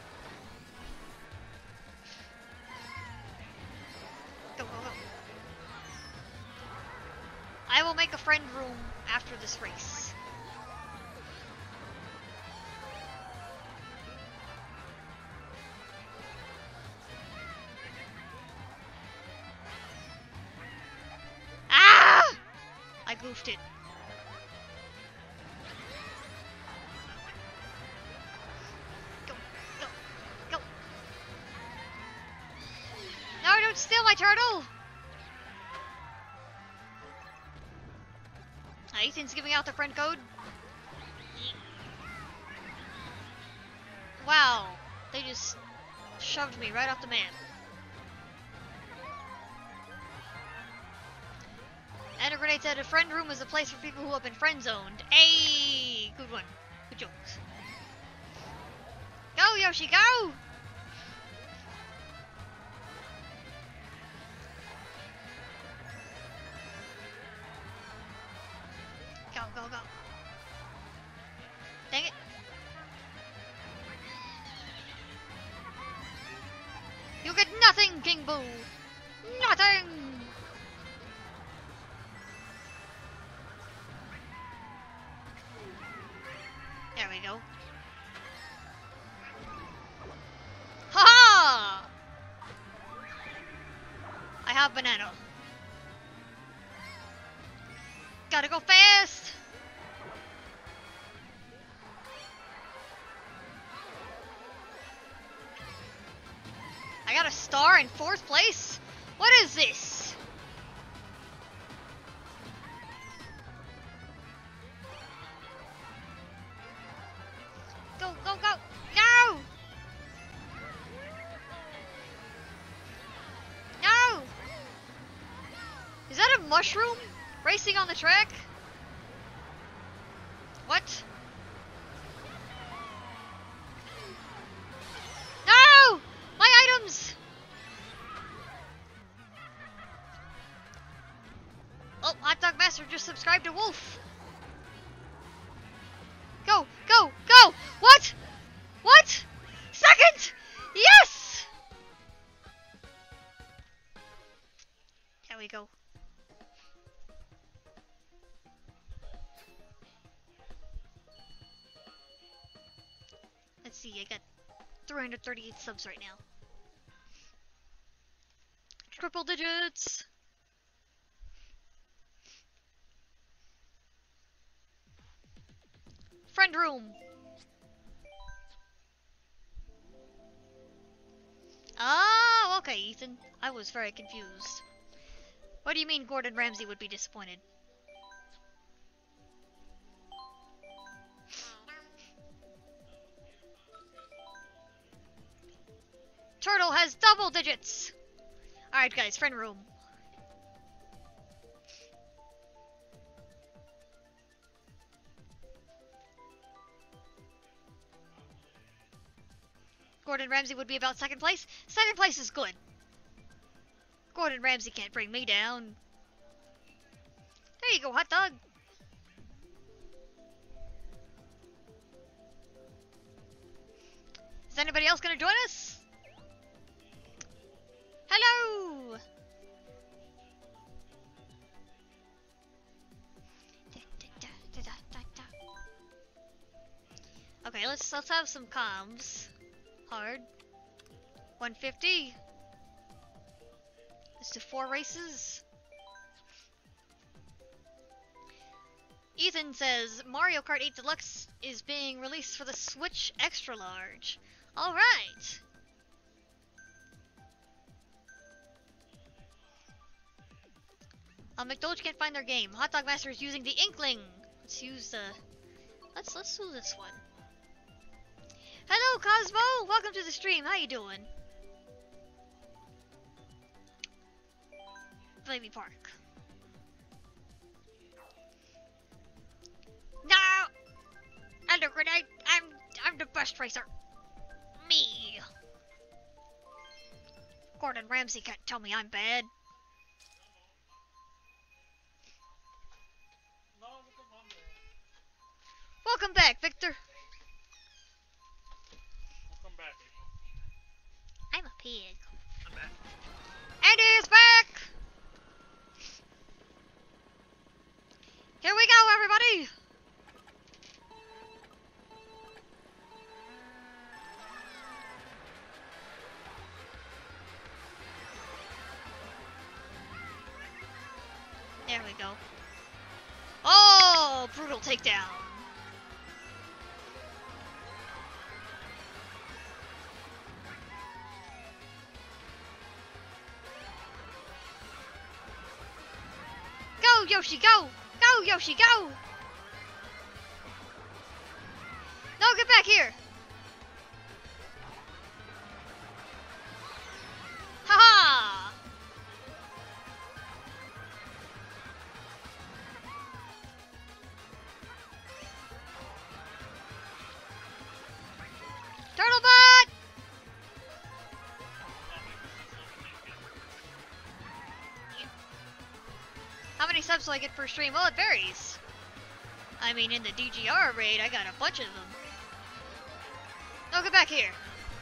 Go, go, go. I will make a friend room after this race. Ah! I goofed it. Go, go, go. No, don't steal my turtle! Uh, Ethan's giving out the friend code. Wow, they just shoved me right off the map. Ender Grenade said a friend room is a place for people who have been friend zoned. Hey, good one. Good jokes. Go, Yoshi, go! Go, go, go. Dang it. You get nothing, King Boo! Nothing! There we go. Ha-ha! I have banana. Gotta go fast! I got a star in fourth place? What is this? Go, go, go! No! No! Is that a mushroom racing on the track? What? No! My items! Oh, Hot Dog Master just subscribed to Wolf. Go, go, go! What? What? Second! Yes! There we go. Let's see, I got three hundred thirty-eight subs right now. Triple digits! Friend room! Okay, Ethan. I was very confused. What do you mean Gordon Ramsay would be disappointed? Turtle has double digits! Alright guys, friend room. Gordon Ramsay would be about second place. Second place is good. Gordon Ramsay can't bring me down. There you go, hot dog. Is anybody else gonna join us? Hello! Okay, let's let's have some comms. Hard. one fifty. Let's do four races. Ethan says Mario Kart eight Deluxe is being released for the Switch Extra Large. Alright. Uh, McDulge can't find their game. Hot Dog Master is using the Inkling. Let's use the... Let's, let's do this one. Hello, Cosmo! Welcome to the stream. How you doing? Baby Park. No! Ender Grenade! I'm, I'm the best racer. Me. Gordon Ramsay can't tell me I'm bad. Welcome back, Victor. Welcome back. I'm a pig. I'm back. Andy is back! Here we go, everybody! There we go. Oh, brutal takedown. Go, Yoshi, go! Go, Yoshi, go! No, get back here! Ha-ha! Turtlebot! How many subs do I get per stream? Well, it varies. I mean, in the D G R raid, I got a bunch of them. No, get back here.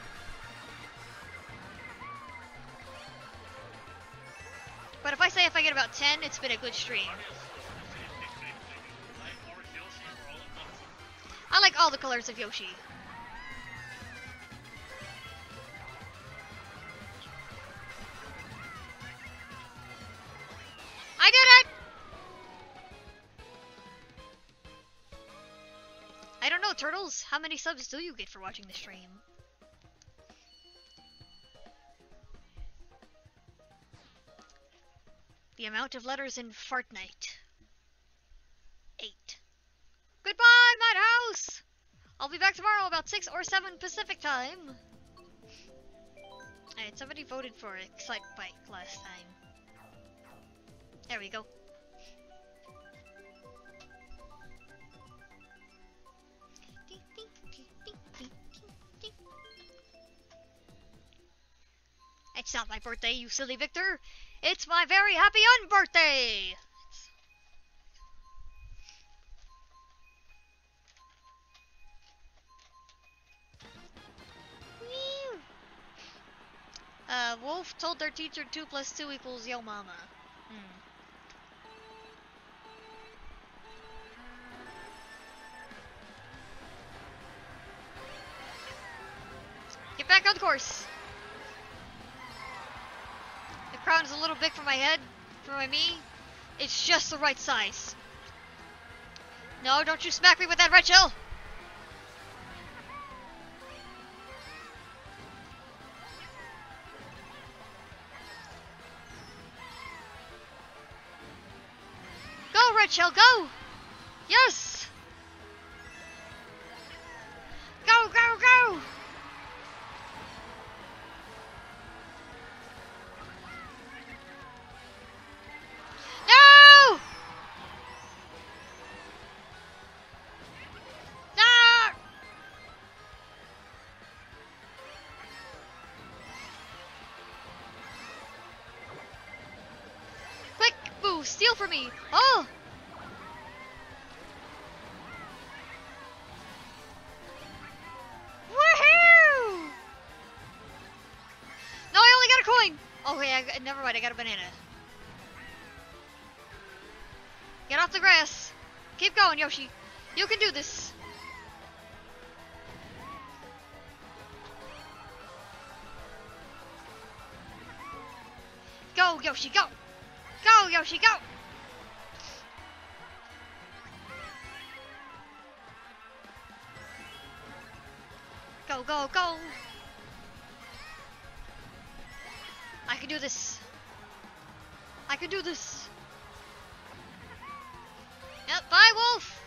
But if I say if I get about ten, it's been a good stream. I like all the colors of Yoshi. I did it! I don't know, Turtles. How many subs do you get for watching the stream? The amount of letters in Fortnite. Eight. Goodbye, Madhouse! I'll be back tomorrow about six or seven Pacific time. Alright, somebody voted for Excite Bike last time. There we go. It's not my birthday, you silly Victor. It's my very happy unbirthday. Uh, Wolf told their teacher two plus two equals yo mama. Hmm. Get back on the course. The crown is a little big for my head, for my me. It's just the right size. No, don't you smack me with that red shell. nutshell, go! Yes! Go, go, go! No! No! Quick, boo, steal from me! Oh! Woohoo! No, I only got a coin! Oh, wait, I got, never mind, I got a banana. Get off the grass. Keep going, Yoshi. You can do this. Go, Yoshi, go! Go, Yoshi, go! Go, go, go! I can do this. I can do this. Yep, bye, Wolf!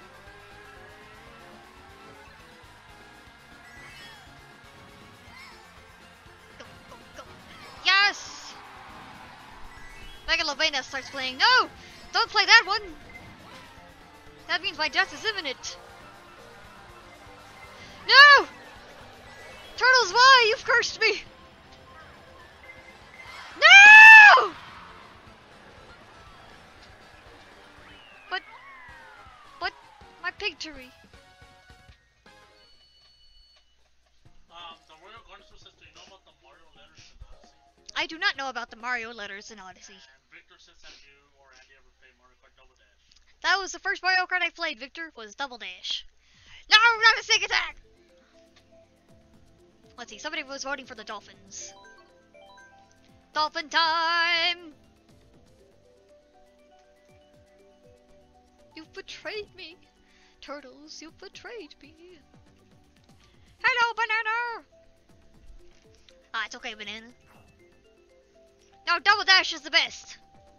Go, go, go. Yes! Megalovania starts playing. No! Don't play that one! That means my death is imminent. No! Turtles, why? You've cursed me! No! But, but, my pigtory. Um, the Royal Garnister says, do you know about the Mario letters in Odyssey? I do not know about the Mario letters in Odyssey. And Victor says, have you or Andy ever played Mario Kart Double Dash? That was the first Mario Kart I played, Victor, was Double Dash. No, not a sneak attack! Let's see, somebody was voting for the Dolphins. Dolphin time! You've betrayed me. Turtles, you've betrayed me. Hello, Banana! Ah, it's okay, Banana. No, Double Dash is the best.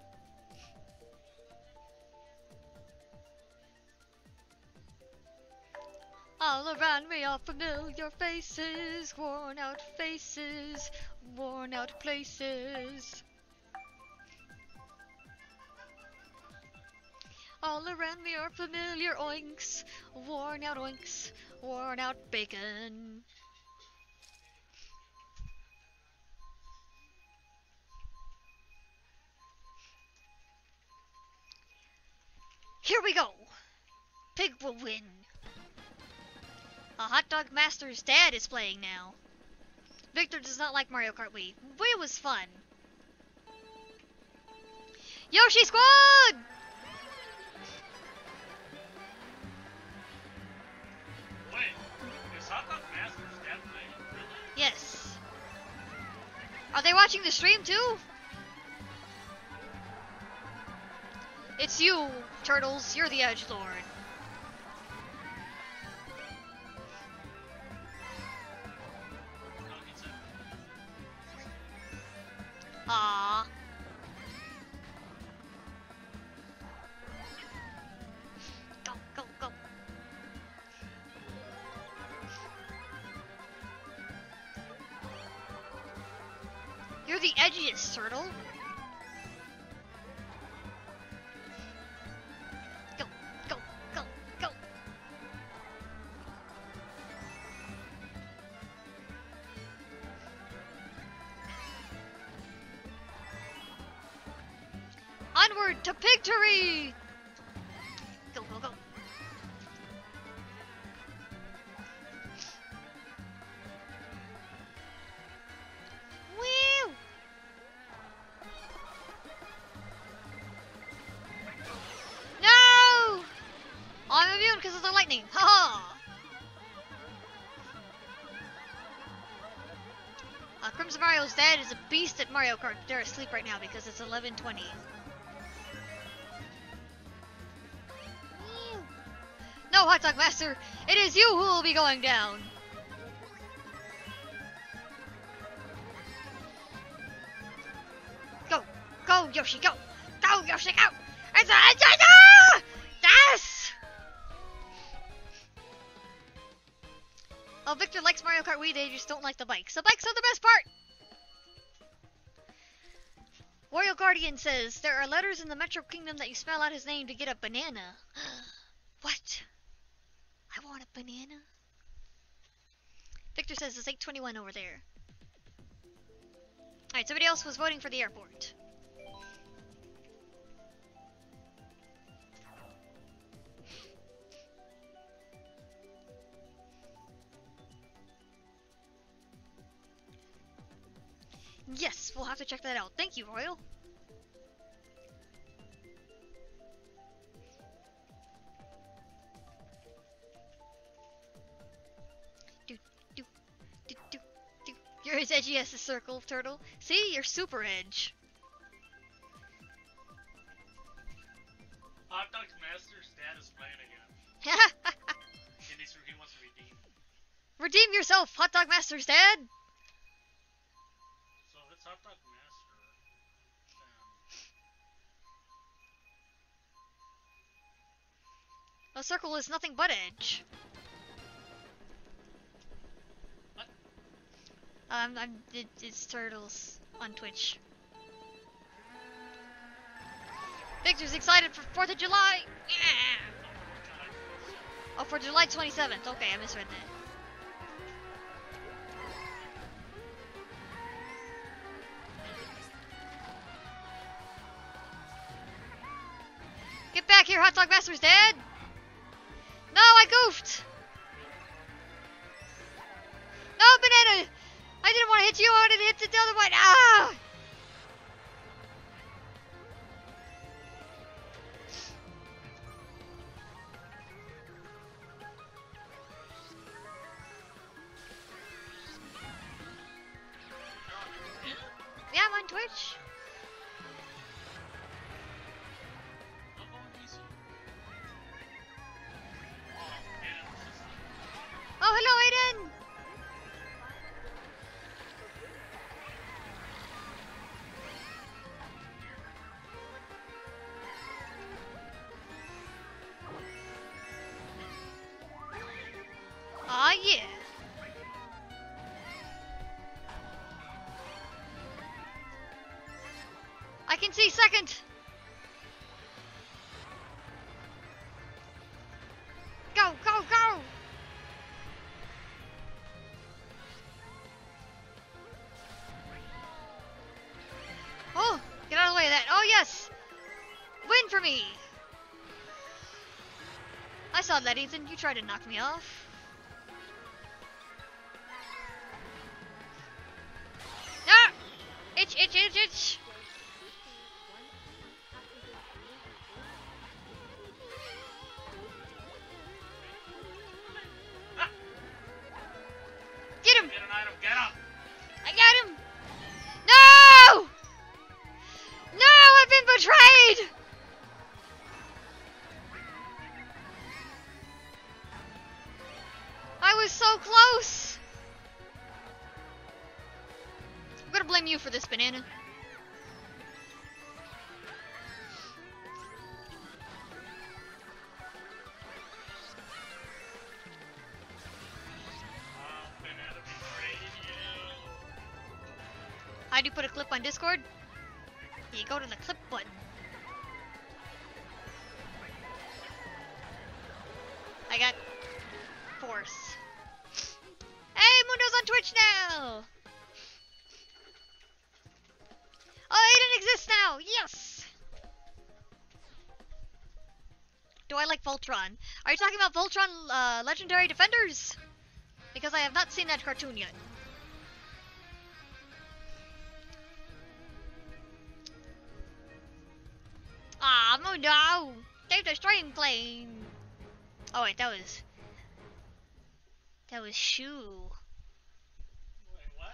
All around me are familiar faces, worn out faces, worn out places. All around me are familiar oinks, worn out oinks, worn out bacon. Here we go! Pig will win. A Hot Dog Master's dad is playing now. Victor does not like Mario Kart Wii. Wii was fun. Yoshi Squad! Wait, is Hot Dog Master's dad playing? Really? Yes. Are they watching the stream too? It's you, Turtles. You're the Edgelord. No, he said. Aww. Go, go, go. You're the edgiest, Turtle. Go, go, go, go. Onward to victory! Go, go, go. Woo! No! I'm immune because of the lightning. Ha! Uh, Crimson Mario's dad is a beast at Mario Kart. They're asleep right now because it's eleven twenty. No, Hot Dog Master! It is you who will be going down! Go! Go, Yoshi, go! Go, Yoshi, go! It's a... Oh, Victor likes Mario Kart Wii, they just don't like the bikes. The bikes are the best part! Wario Guardian says, there are letters in the Metro Kingdom that you spell out his name to get a banana. What? I want a banana? Victor says it's eight twenty-one over there. Alright, somebody else was voting for the airport. Yes, we'll have to check that out. Thank you, Royal. Do, do, do, do, do. You're as edgy as a circle, Turtle. See? You're super edge. Hot Dog Master's dad is playing again. And he's, he wants to redeem. Redeem yourself, Hot Dog Master's dad! So if it's Hot Dog Master, then... A circle is nothing but edge. What? Um, I'm, it, it's Turtles on Twitch. Victor's excited for fourth of July! Yeah! Oh, for July twenty-seventh. Okay, I misread that. Get back here, Hot Dog Master's dad! No, I goofed! No, Banana! I didn't want to hit you, I wanted to hit the other one! Ah! Yeah, I'm on Twitch. Oh, hello, Aiden! Aw, yeah. I can see second. Go, go, go! Oh, get out of the way of that. Oh, yes! Win for me! I saw that, Ethan. You tried to knock me off. Ah! Itch, itch, itch, itch! Get him! Get an item, get him! I got him! No! No, I've been betrayed! I was so close! I'm gonna blame you for this, Banana. Oh, Banana betrayed you. How do you put a clip on Discord? You go to the clip button. I got force. Hey, Mundo's on Twitch now! Oh, Aiden exists now! Yes! Do I like Voltron? Are you talking about Voltron uh, Legendary Defenders? Because I have not seen that cartoon yet. Ah, Mundo! They're destroying plane! Oh wait, that was... That was Shu. Wait, what?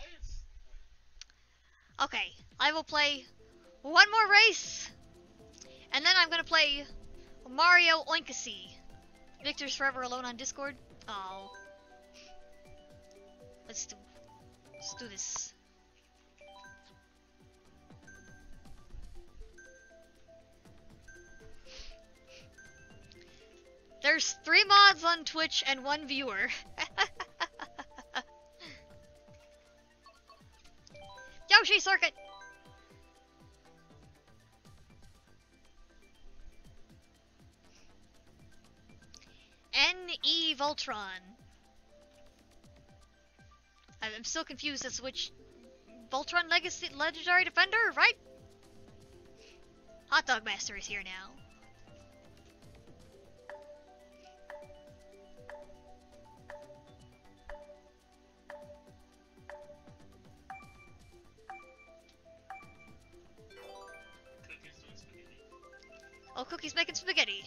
Okay, I will play one more race, and then I'm gonna play Mario Oinkasi. Victor's forever alone on Discord. Oh, let's do, let's do this. There's three mods on Twitch and one viewer. Yoshi Circuit! N E Voltron. I'm still confused as to which Voltron Legacy Legendary Defender, right? Hot Dog Master is here now. Cookie's doing spaghetti. Oh, Cookie's making spaghetti.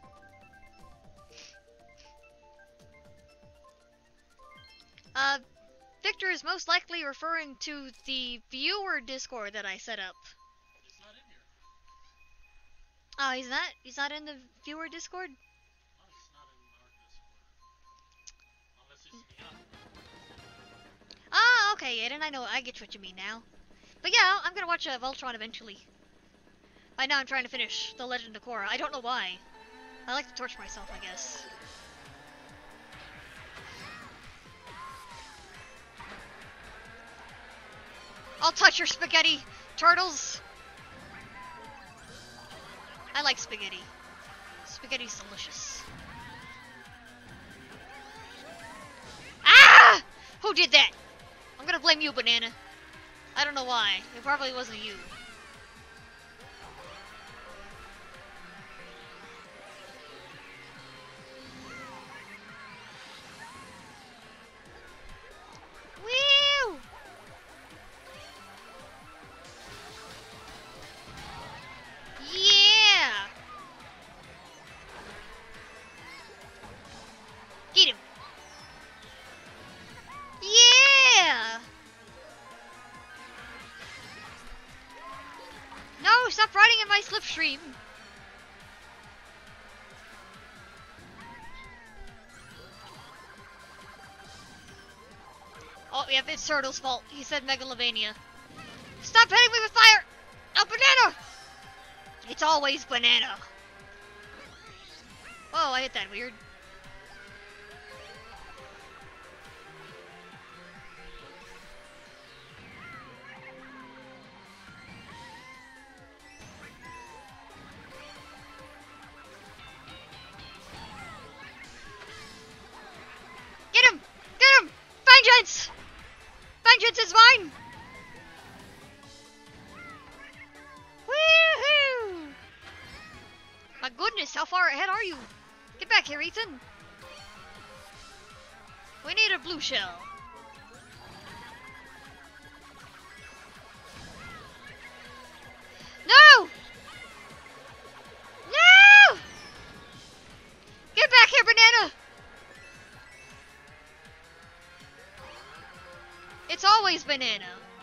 Uh, Victor is most likely referring to the viewer Discord that I set up. He's not in here. Oh, he's not? He's not in the viewer Discord? No, he's not in our Discord. Unless he's in the app. Ah, okay, Aiden, I know, I get what you mean now. But yeah, I'm gonna watch uh, Voltron eventually. Right now I'm trying to finish The Legend of Korra. I don't know why. I like to torture myself, I guess. I'll touch your spaghetti, turtles! I like spaghetti. Spaghetti's delicious. Ah! Who did that? I'm gonna blame you, Banana. I don't know why. It probably wasn't you. Woo! Yeah! Get him! Yeah! No, stop riding in my slipstream! Oh, yeah, it's Turtle's fault. He said Megalovania. Stop hitting me with fire! No, Banana! It's always Banana. Oh, I hit that weird. Get him! Get him! Vengeance! Vengeance is mine! Woohoo! My goodness, how far ahead are you? Get back here, Ethan. We need a blue shell. No! No! Get back here, Banana! It's always Banana.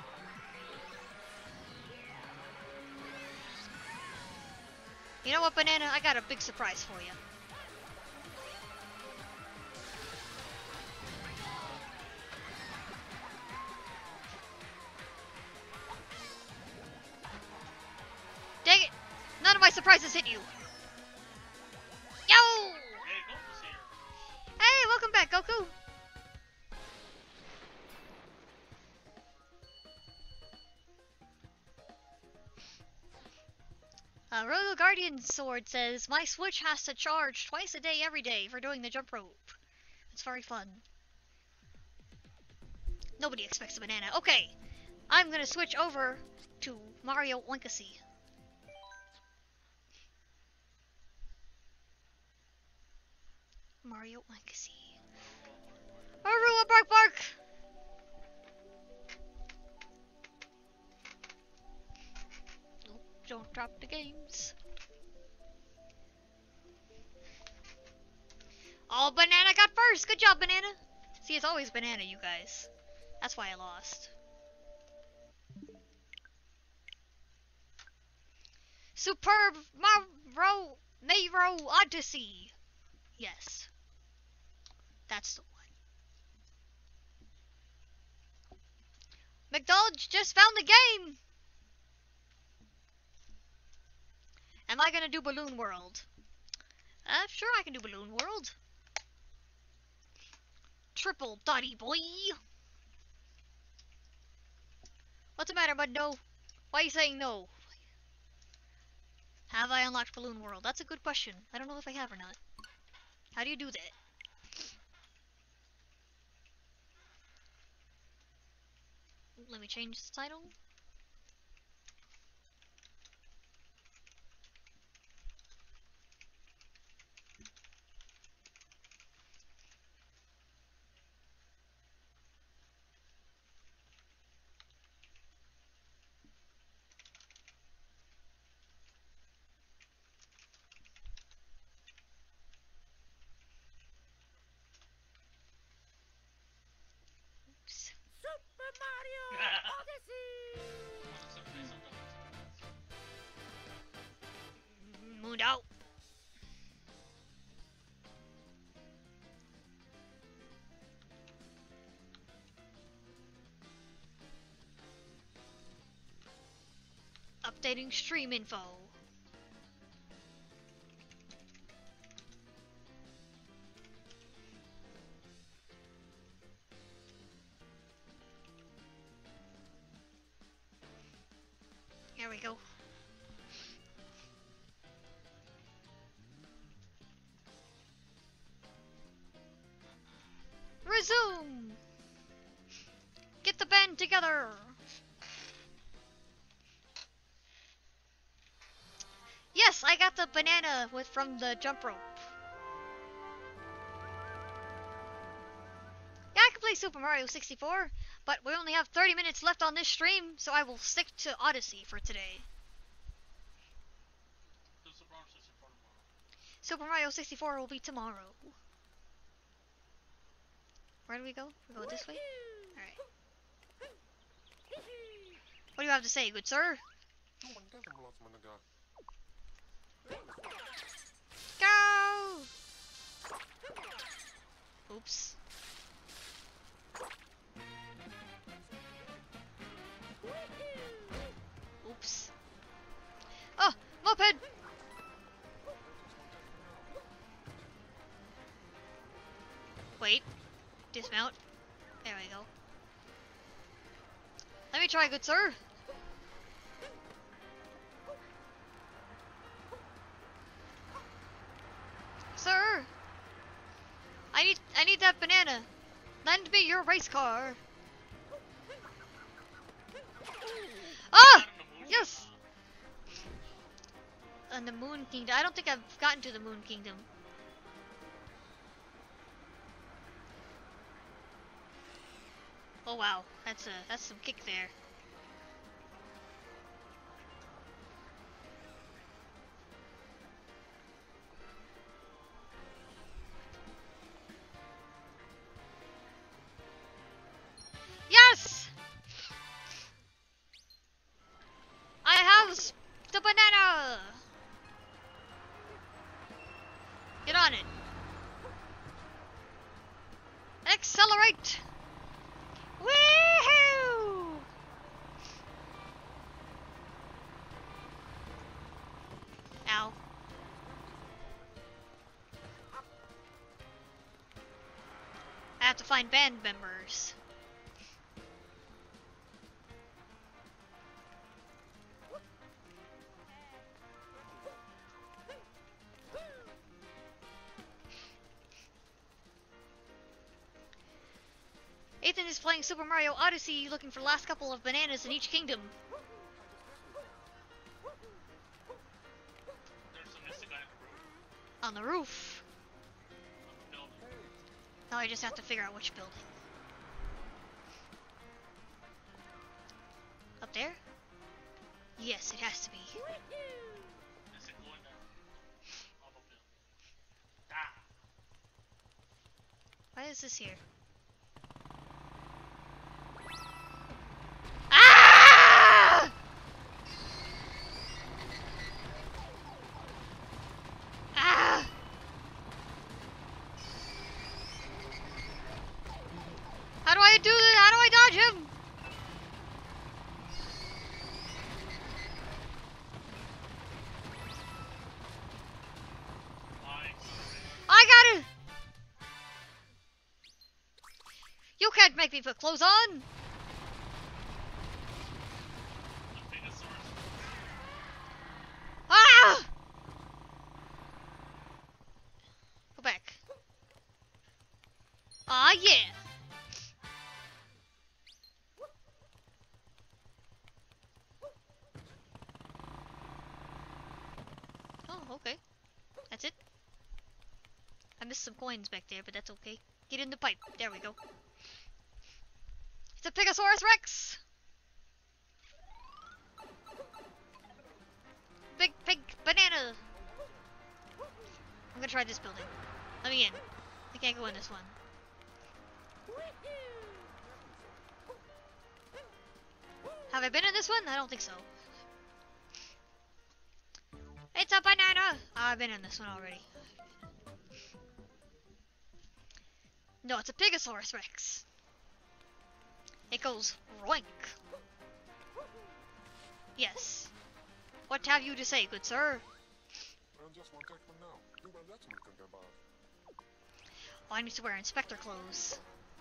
You know what, Banana? I got a big surprise for you. Dang it! None of my surprises hit you. Yo! Hey, Goku's here. Hey, welcome back, Goku. Uh, Royal Guardian Sword says, my Switch has to charge twice a day every day for doing the jump rope. It's very fun. Nobody expects a banana. Okay, I'm gonna switch over to Mario Legacy. Mario Legacy. Arua bark bark! Nope, don't drop the games. Oh, Banana got first! Good job, Banana! See, it's always Banana, you guys. That's why I lost. Superb Maro Maro Odyssey! Yes. That's the one. McDulge just found the game! Am I gonna do Balloon World? Uh, sure I can do Balloon World. Triple Dotty boy! What's the matter, bud? No. Why are you saying no? Have I unlocked Balloon World? That's a good question. I don't know if I have or not. How do you do that? Let me change the title. Oops. Super Mario Odyssey! Mooned out. Updating stream info. Here we go. Resume! Get the band together! Yes, I got the banana with from the jump rope. Yeah, I can play Super Mario sixty-four, but we only have thirty minutes left on this stream, so I will stick to Odyssey for today. Super Mario sixty-four will be tomorrow. Where do we go? We go this way? Alright. What do you have to say, good sir? Go! Oops. Oops. Oh, moped! Wait. Dismount. There we go. Let me try, good sir. Sir! I need I need that banana. Lend me your race car. Ah! Yes! And the Moon Kingdom. I don't think I've gotten to the Moon Kingdom. Oh wow, that's a that's some kick there. Yes! I have the banana! Get on it. Accelerate! Woohoo! Ow. I have to find band members. Ethan is playing Super Mario Odyssey, looking for the last couple of bananas in each kingdom. There's a missing guy On the roof. on the building. Now I just have to figure out which building. Up there? Yes, it has to be. Is it going there? On the building. Ah! Why is this here? Ah! Ah! How do I do this? How do I dodge him? I I got it! You can't make me put clothes on! yeah! Oh, okay. That's it. I missed some coins back there, but that's okay. Get in the pipe. There we go. It's a Pegasaurus Rex! Big pig banana! I'm gonna try this building. Let me in. I can't go in this one. Have I been in this one? I don't think so. It's a banana! Oh, I've been in this one already. No, it's a Pegasaurus Rex. It goes roink. Yes. What have you to say, good sir? Oh, I need to wear inspector clothes.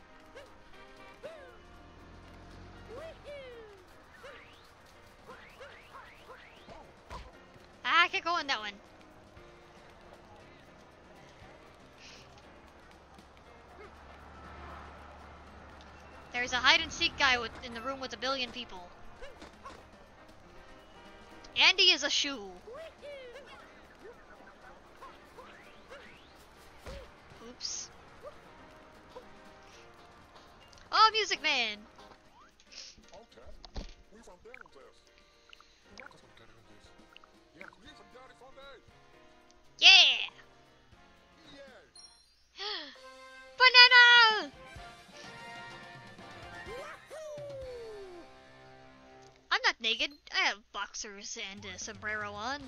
Ah, I can't go in that one. There's a hide and seek guy with, in the room with a billion people. Andy is a shoe. Oops. Oh, Music Man! Yeah! Banana! I'm not naked. I have boxers and a sombrero on.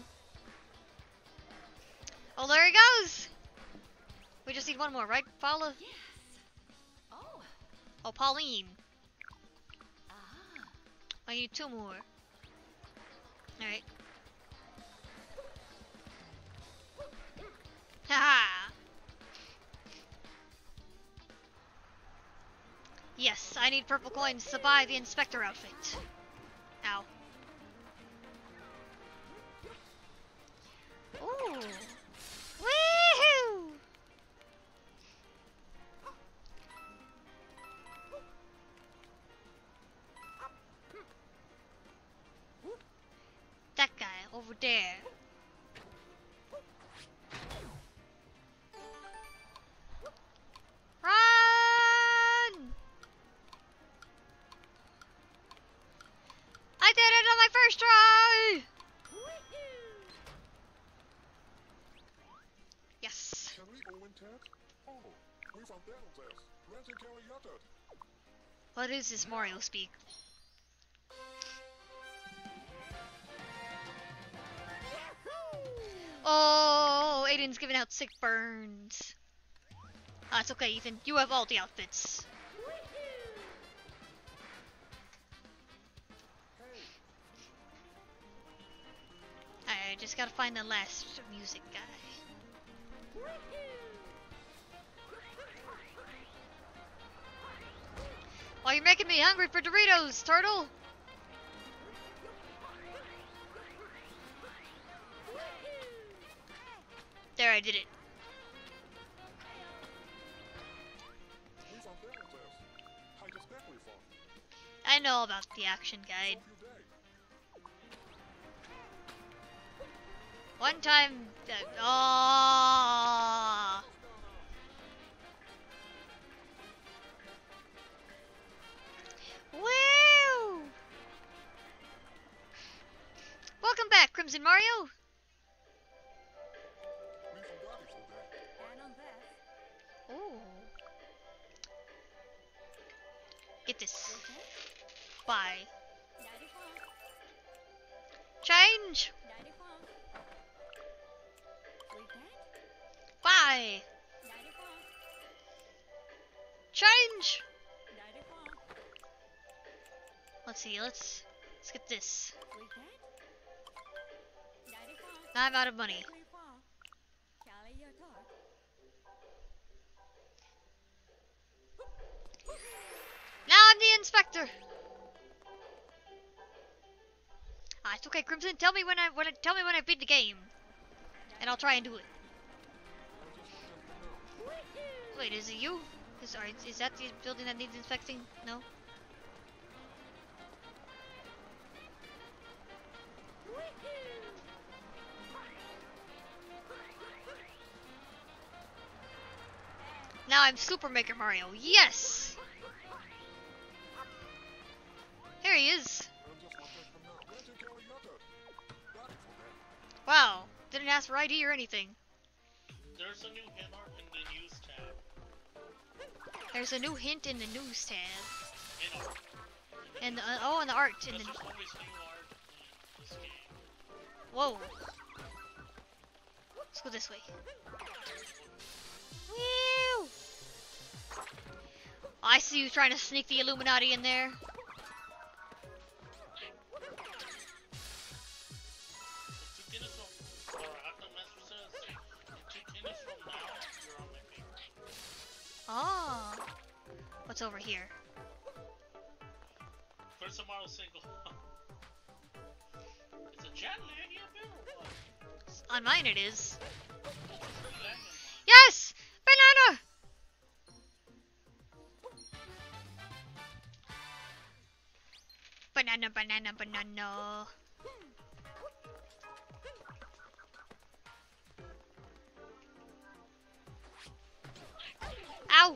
Oh, there he goes! We just need one more, right, Paula? Yes. Oh. Oh, Pauline. Ah. I need two more. Alright. Haha! Yes, I need purple coins to buy the inspector outfit. Ow. Ooh. Woohoo! That guy over there. Run! I did it on my first try! Yes. Can we go in, Ted? Oh, we found Daniel's ass. Rent and carry yutted. What is this Mario speak? Oh, Aiden's giving out sick burns. Ah, it's okay, Ethan. You have all the outfits. I just gotta find the last music guy. Oh, you're making me hungry for Doritos, Turtle! There, I did it. We found Daniel's ass. Hide us back we found. I know about the action guide. Few day. One time, uh, oh, woo! Welcome back, Crimson Mario. We forgot it for that. And on that. Ooh, get this. Okay. Buy. ninety-five. Change. ninety-five. With that. Buy. ninety-five. Change. ninety-five. Let's see. Let's let's get this. With that. ninety-five. I'm out of money. twenty-five. Carry your talk. Now I'm the inspector. Ah, it's okay, Crimson. Tell me when I when I, tell me when I beat the game, and I'll try and do it. Wait, is it you? Is, are, is that the building that needs inspecting? No? Now I'm Super Maker Mario. Yes! Here he is. I'm just one click from now. Where'd you carry Yucca? Got it for that. Wow. Didn't ask for I D or anything. There's a new hint art in the news tab. There's a new hint in the news tab. You know, And the, uh, oh, and the art in because the. there's always new art in this game. Whoa. Let's go this way. Woo! I see you trying to sneak the Illuminati in there. Two tennis from, or after Master says, two tennis from now, you're on my favorite. Oh. What's over here? First tomorrow single. It's a jet lag, yeah, Bill, or what? On mine it is. Lag on mine. Yes! Banana! Banana, banana, banana. Ow!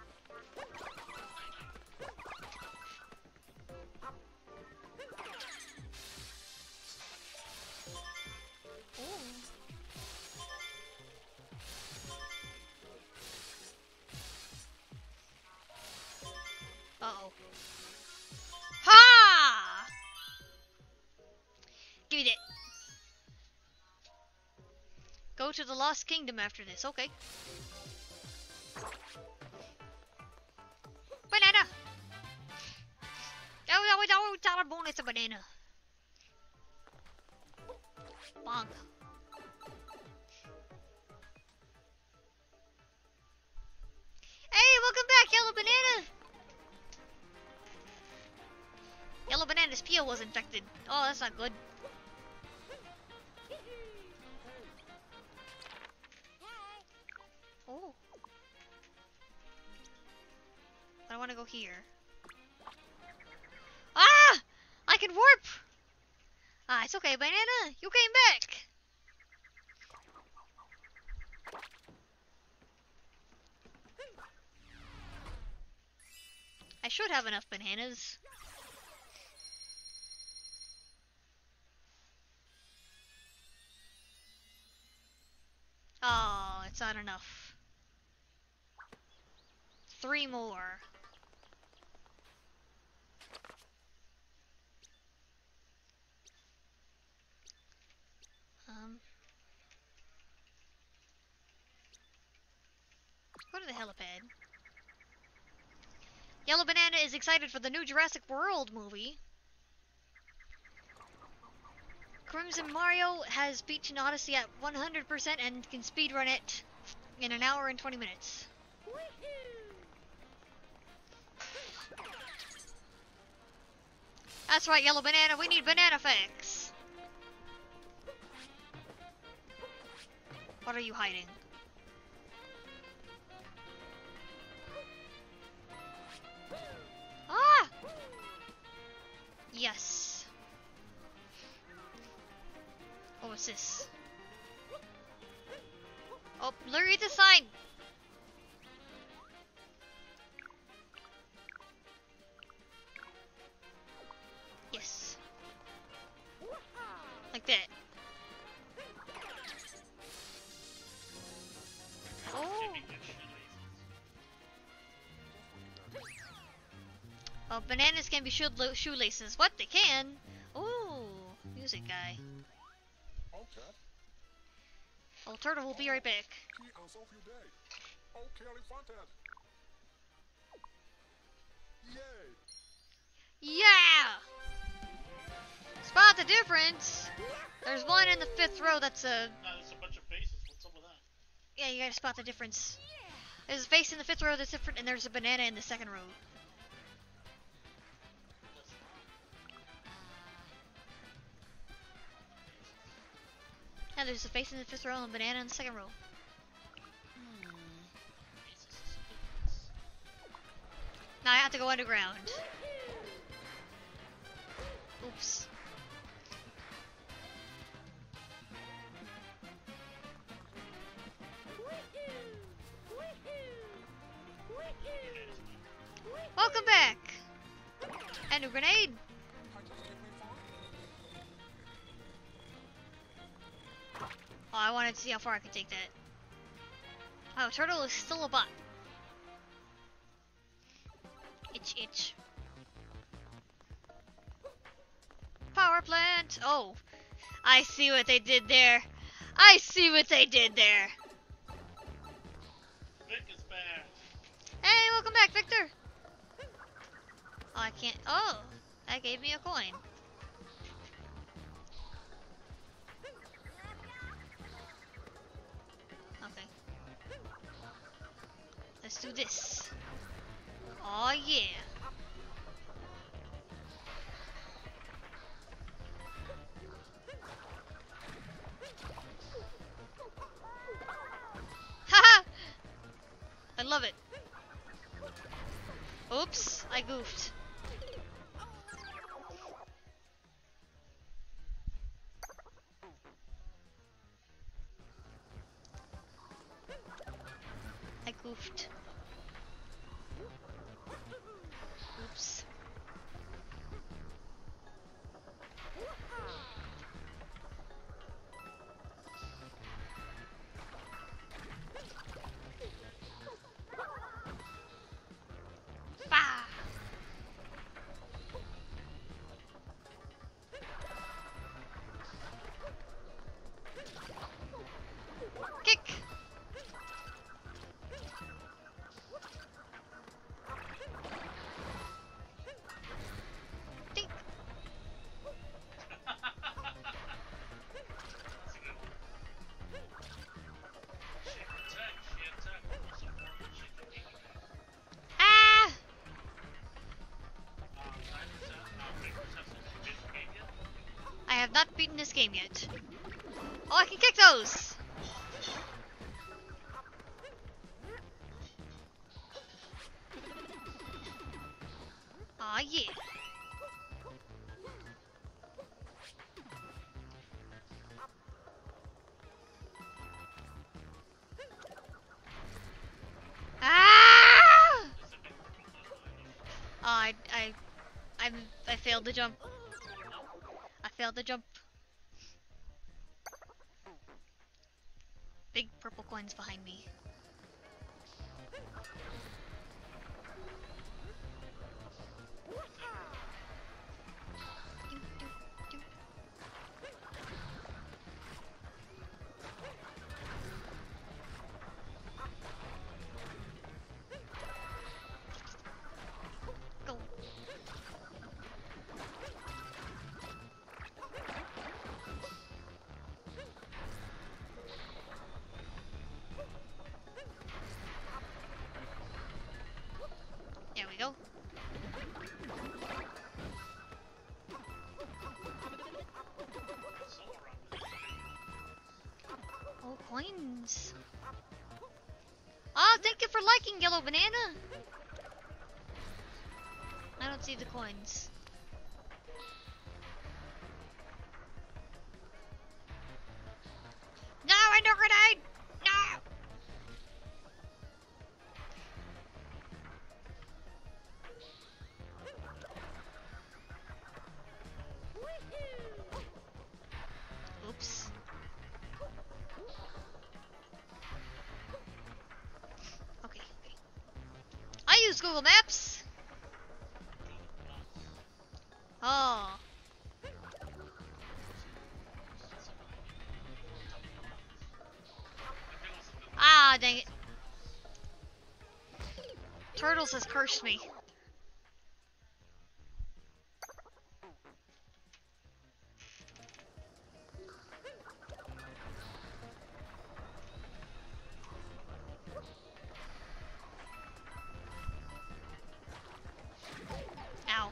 Uh-oh. Ha! Give me that. Go to the Lost Kingdom after this. Okay. Banana! Oh, no, no, it's not a bone, it's a banana. Bonk. Hey, welcome back, Yellow Banana! Yellow Banana's peel was infected. Oh, that's not good. Oh. I want to go here. Ah! I can warp! Ah, it's okay, Banana. You came back. I should have enough bananas. Oh, it's not enough. Three more. Um. Go to the helipad. Yellow Banana is excited for the new Jurassic World movie. Crimson Mario has beaten Odyssey at one hundred percent and can speedrun it in an hour and twenty minutes. That's right, Yellow Banana, we need banana facts. What are you hiding? Ah! Yes. Oh, what's this? Oh, read the sign! Yes. Like that. Oh. Oh, bananas can be shoe shoelaces. What? They can? Ooh, music guy. Okay. Oh, Turtle will be right back. He also few day. Oh, Kelly Fontaine. Yay! Yeah! Spot the difference! There's one in the fifth row that's a... Nah, there's a bunch of faces. What's up with that? Yeah, you gotta spot the difference. There's a face in the fifth row that's different, and there's a banana in the second row. That's Yeah, there's a face in the fifth row and a banana in the second row. faces is a difference. Now I have to go underground. Oops. Welcome back! And a grenade! Oh, I wanted to see how far I could take that. Oh, turtle is still a bot. Itch, itch. Power plant! Oh, I see what they did there. I see what they did there. Vic is back. Hey, welcome back, Victor. Oh, I can't. Oh, that gave me a coin. Okay. Let's do this. Oh, yeah. Haha! I love it. Oops, I goofed. I goofed. Oops. Bah! Kick! Dink! She attacked, she attacked most important she could eat. Ah! Um, Diners have, uh, Bakers have some fish game yet? I have not beaten this game yet. Oh, I can kick those! Aw, yeah. Ah! Is it big purple one? Oh, I, I, I, I failed the jump. I failed the jump. Big purple coins behind me. Doo, doo, doo. Go. There we go. So around this thing. Oh, coins. Oh, thank you for liking Yellow Banana. I don't see the coins. No, I know grenade! No! Oops. Okay, okay. I use Google Maps. Oh. Ah, dang it. Turtles has cursed me. Ow.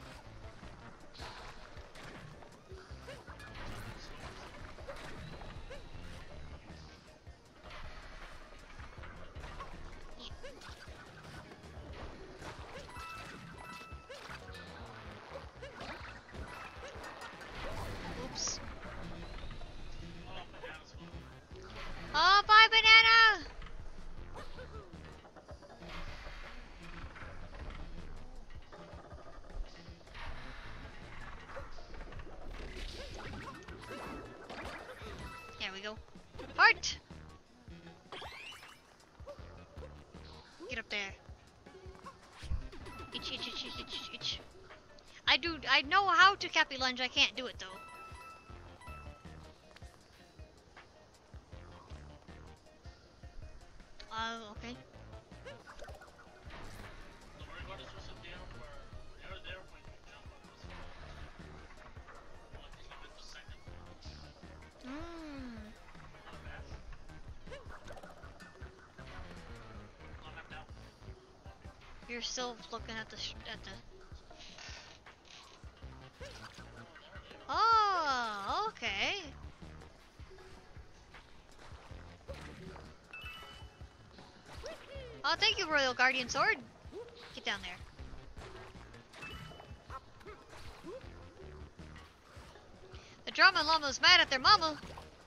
Fort! Get up there. Itch, itch, itch, itch, itch, itch. I do, I know how to Cappy Lunge, I can't do it though. Uh, okay. The regard is just a deal where you're there when you jump on this one. Like, just leave it to second. Mmm. Not bad. Not bad now. You're still looking at the, sh at the... Oh, okay. Oh, thank you, Royal Guardian Sword. Get down there. The drama llama's mad at their mama.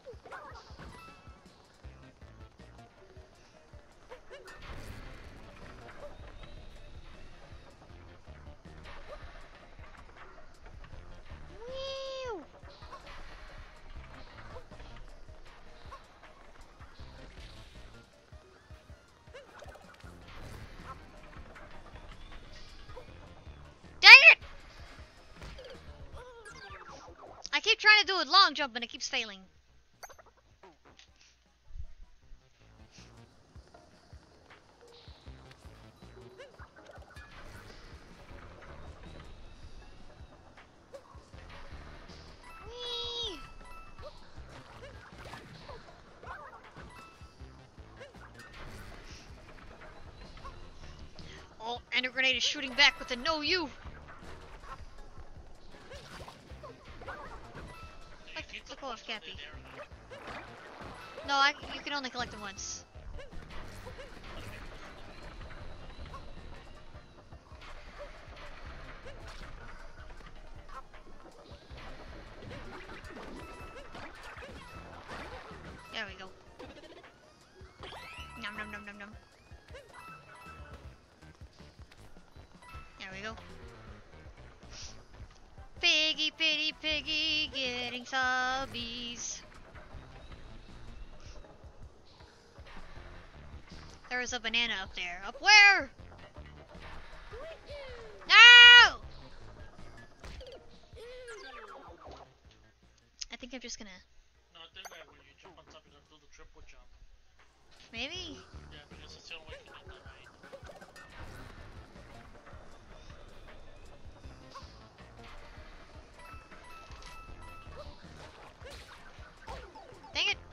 Whew. Dang it! I keep trying to do a long jump and it keeps failing. Whee! Oh, Ender Grenade is shooting back with a no you. Like, look off, Cappy. No, I, you can only collect them once. There we go. Nom nom nom nom nom. There we go. Piggy, piggy, piggy, getting subbies. There was a banana up there. Up where? No! I think I'm just gonna... No, I think that when you jump on top, you have to do the triple jump. Maybe? Yeah, because it's the only way you can get that right. Dang it!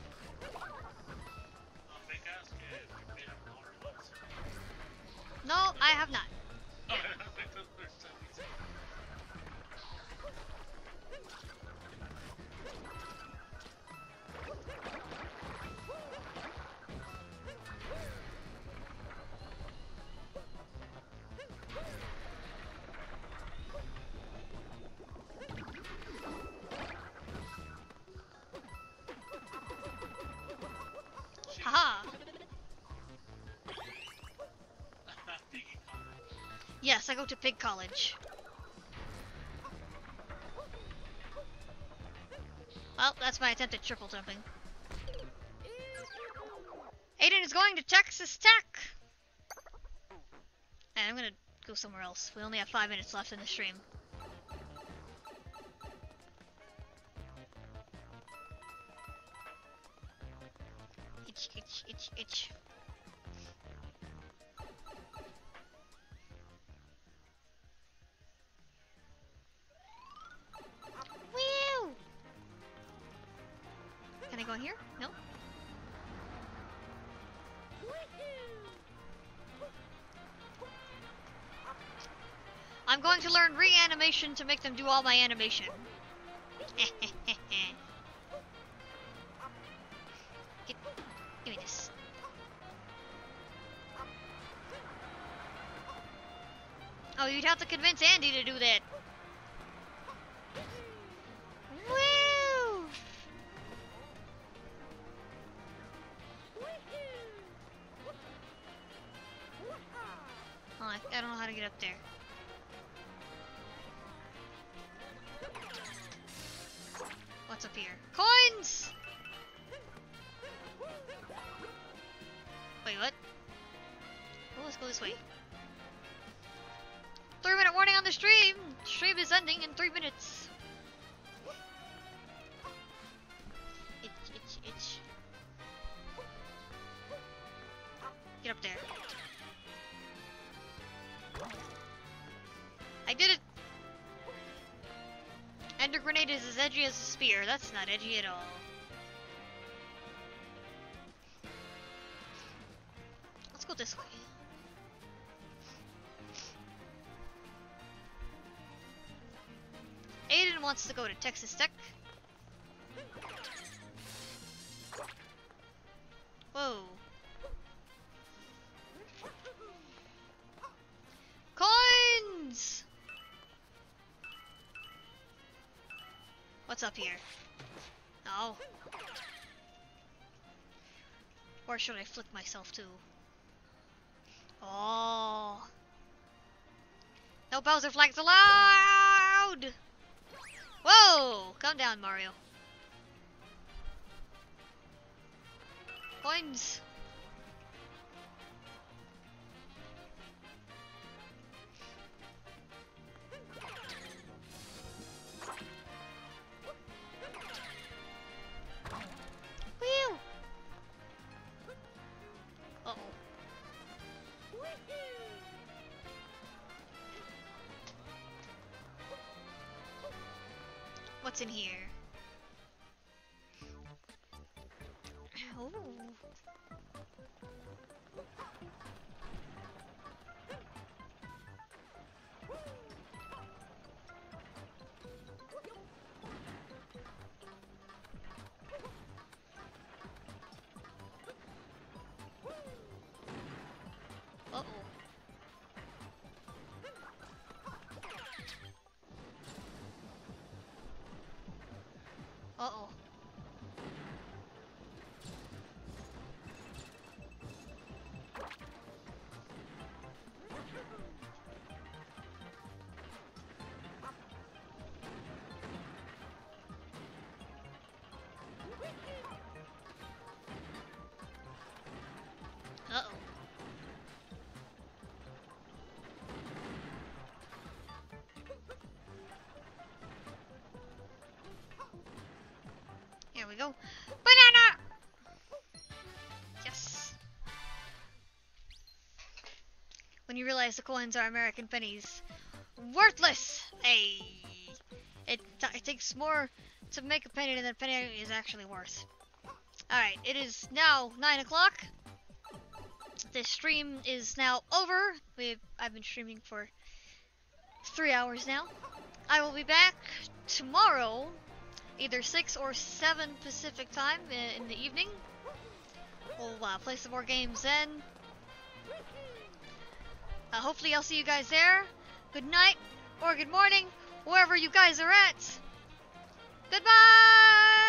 Uh, big ass kid, you made him dollar once. No, I have not. Oh, I think that's the first time we said it. Haha! Piggy Connor. Yes, I go to Pig College. Well, that's my attempt at triple jumping. Aiden is going to Texas Tech! And I'm gonna go somewhere else. We only have five minutes left in the stream. Itch, itch, itch, itch. Woo! Can I go in here? No? I'm going to learn reanimation to make them do all my animation. Get, give me this. Oh, you'd have to convince Andy to do that. Woo! Oh, I, I don't know how to get up there. What's up here? Coins! Wait, what? Oh, let's go this way. Three minute warning on the stream. Stream is ending in three minutes. Itch, itch, itch. Get up there. I did it! Ender grenade is as edgy as a spear. That's not edgy at all. Let's go this way. Aiden wants to go to Texas Tech. Whoa. Coins! What's up here? Oh. Where should I flick myself to? Oh. No Bowser flags allowed! Whoa! Calm down, Mario. Coins. Whew. Uh-oh. What's in here? Oh. Uh-oh. Uh-oh. Uh-oh. Here we go. Banana! Yes. When you realize the coins are American pennies. Worthless! Hey! It, it takes more to make a penny than a penny is actually worth. Alright, it is now nine o'clock. This stream is now over. We've, I've been streaming for three hours now. I will be back tomorrow, either six or seven Pacific time in, in the evening. We'll uh, play some more games then. Uh, hopefully I'll see you guys there. Good night or good morning, wherever you guys are at. Goodbye!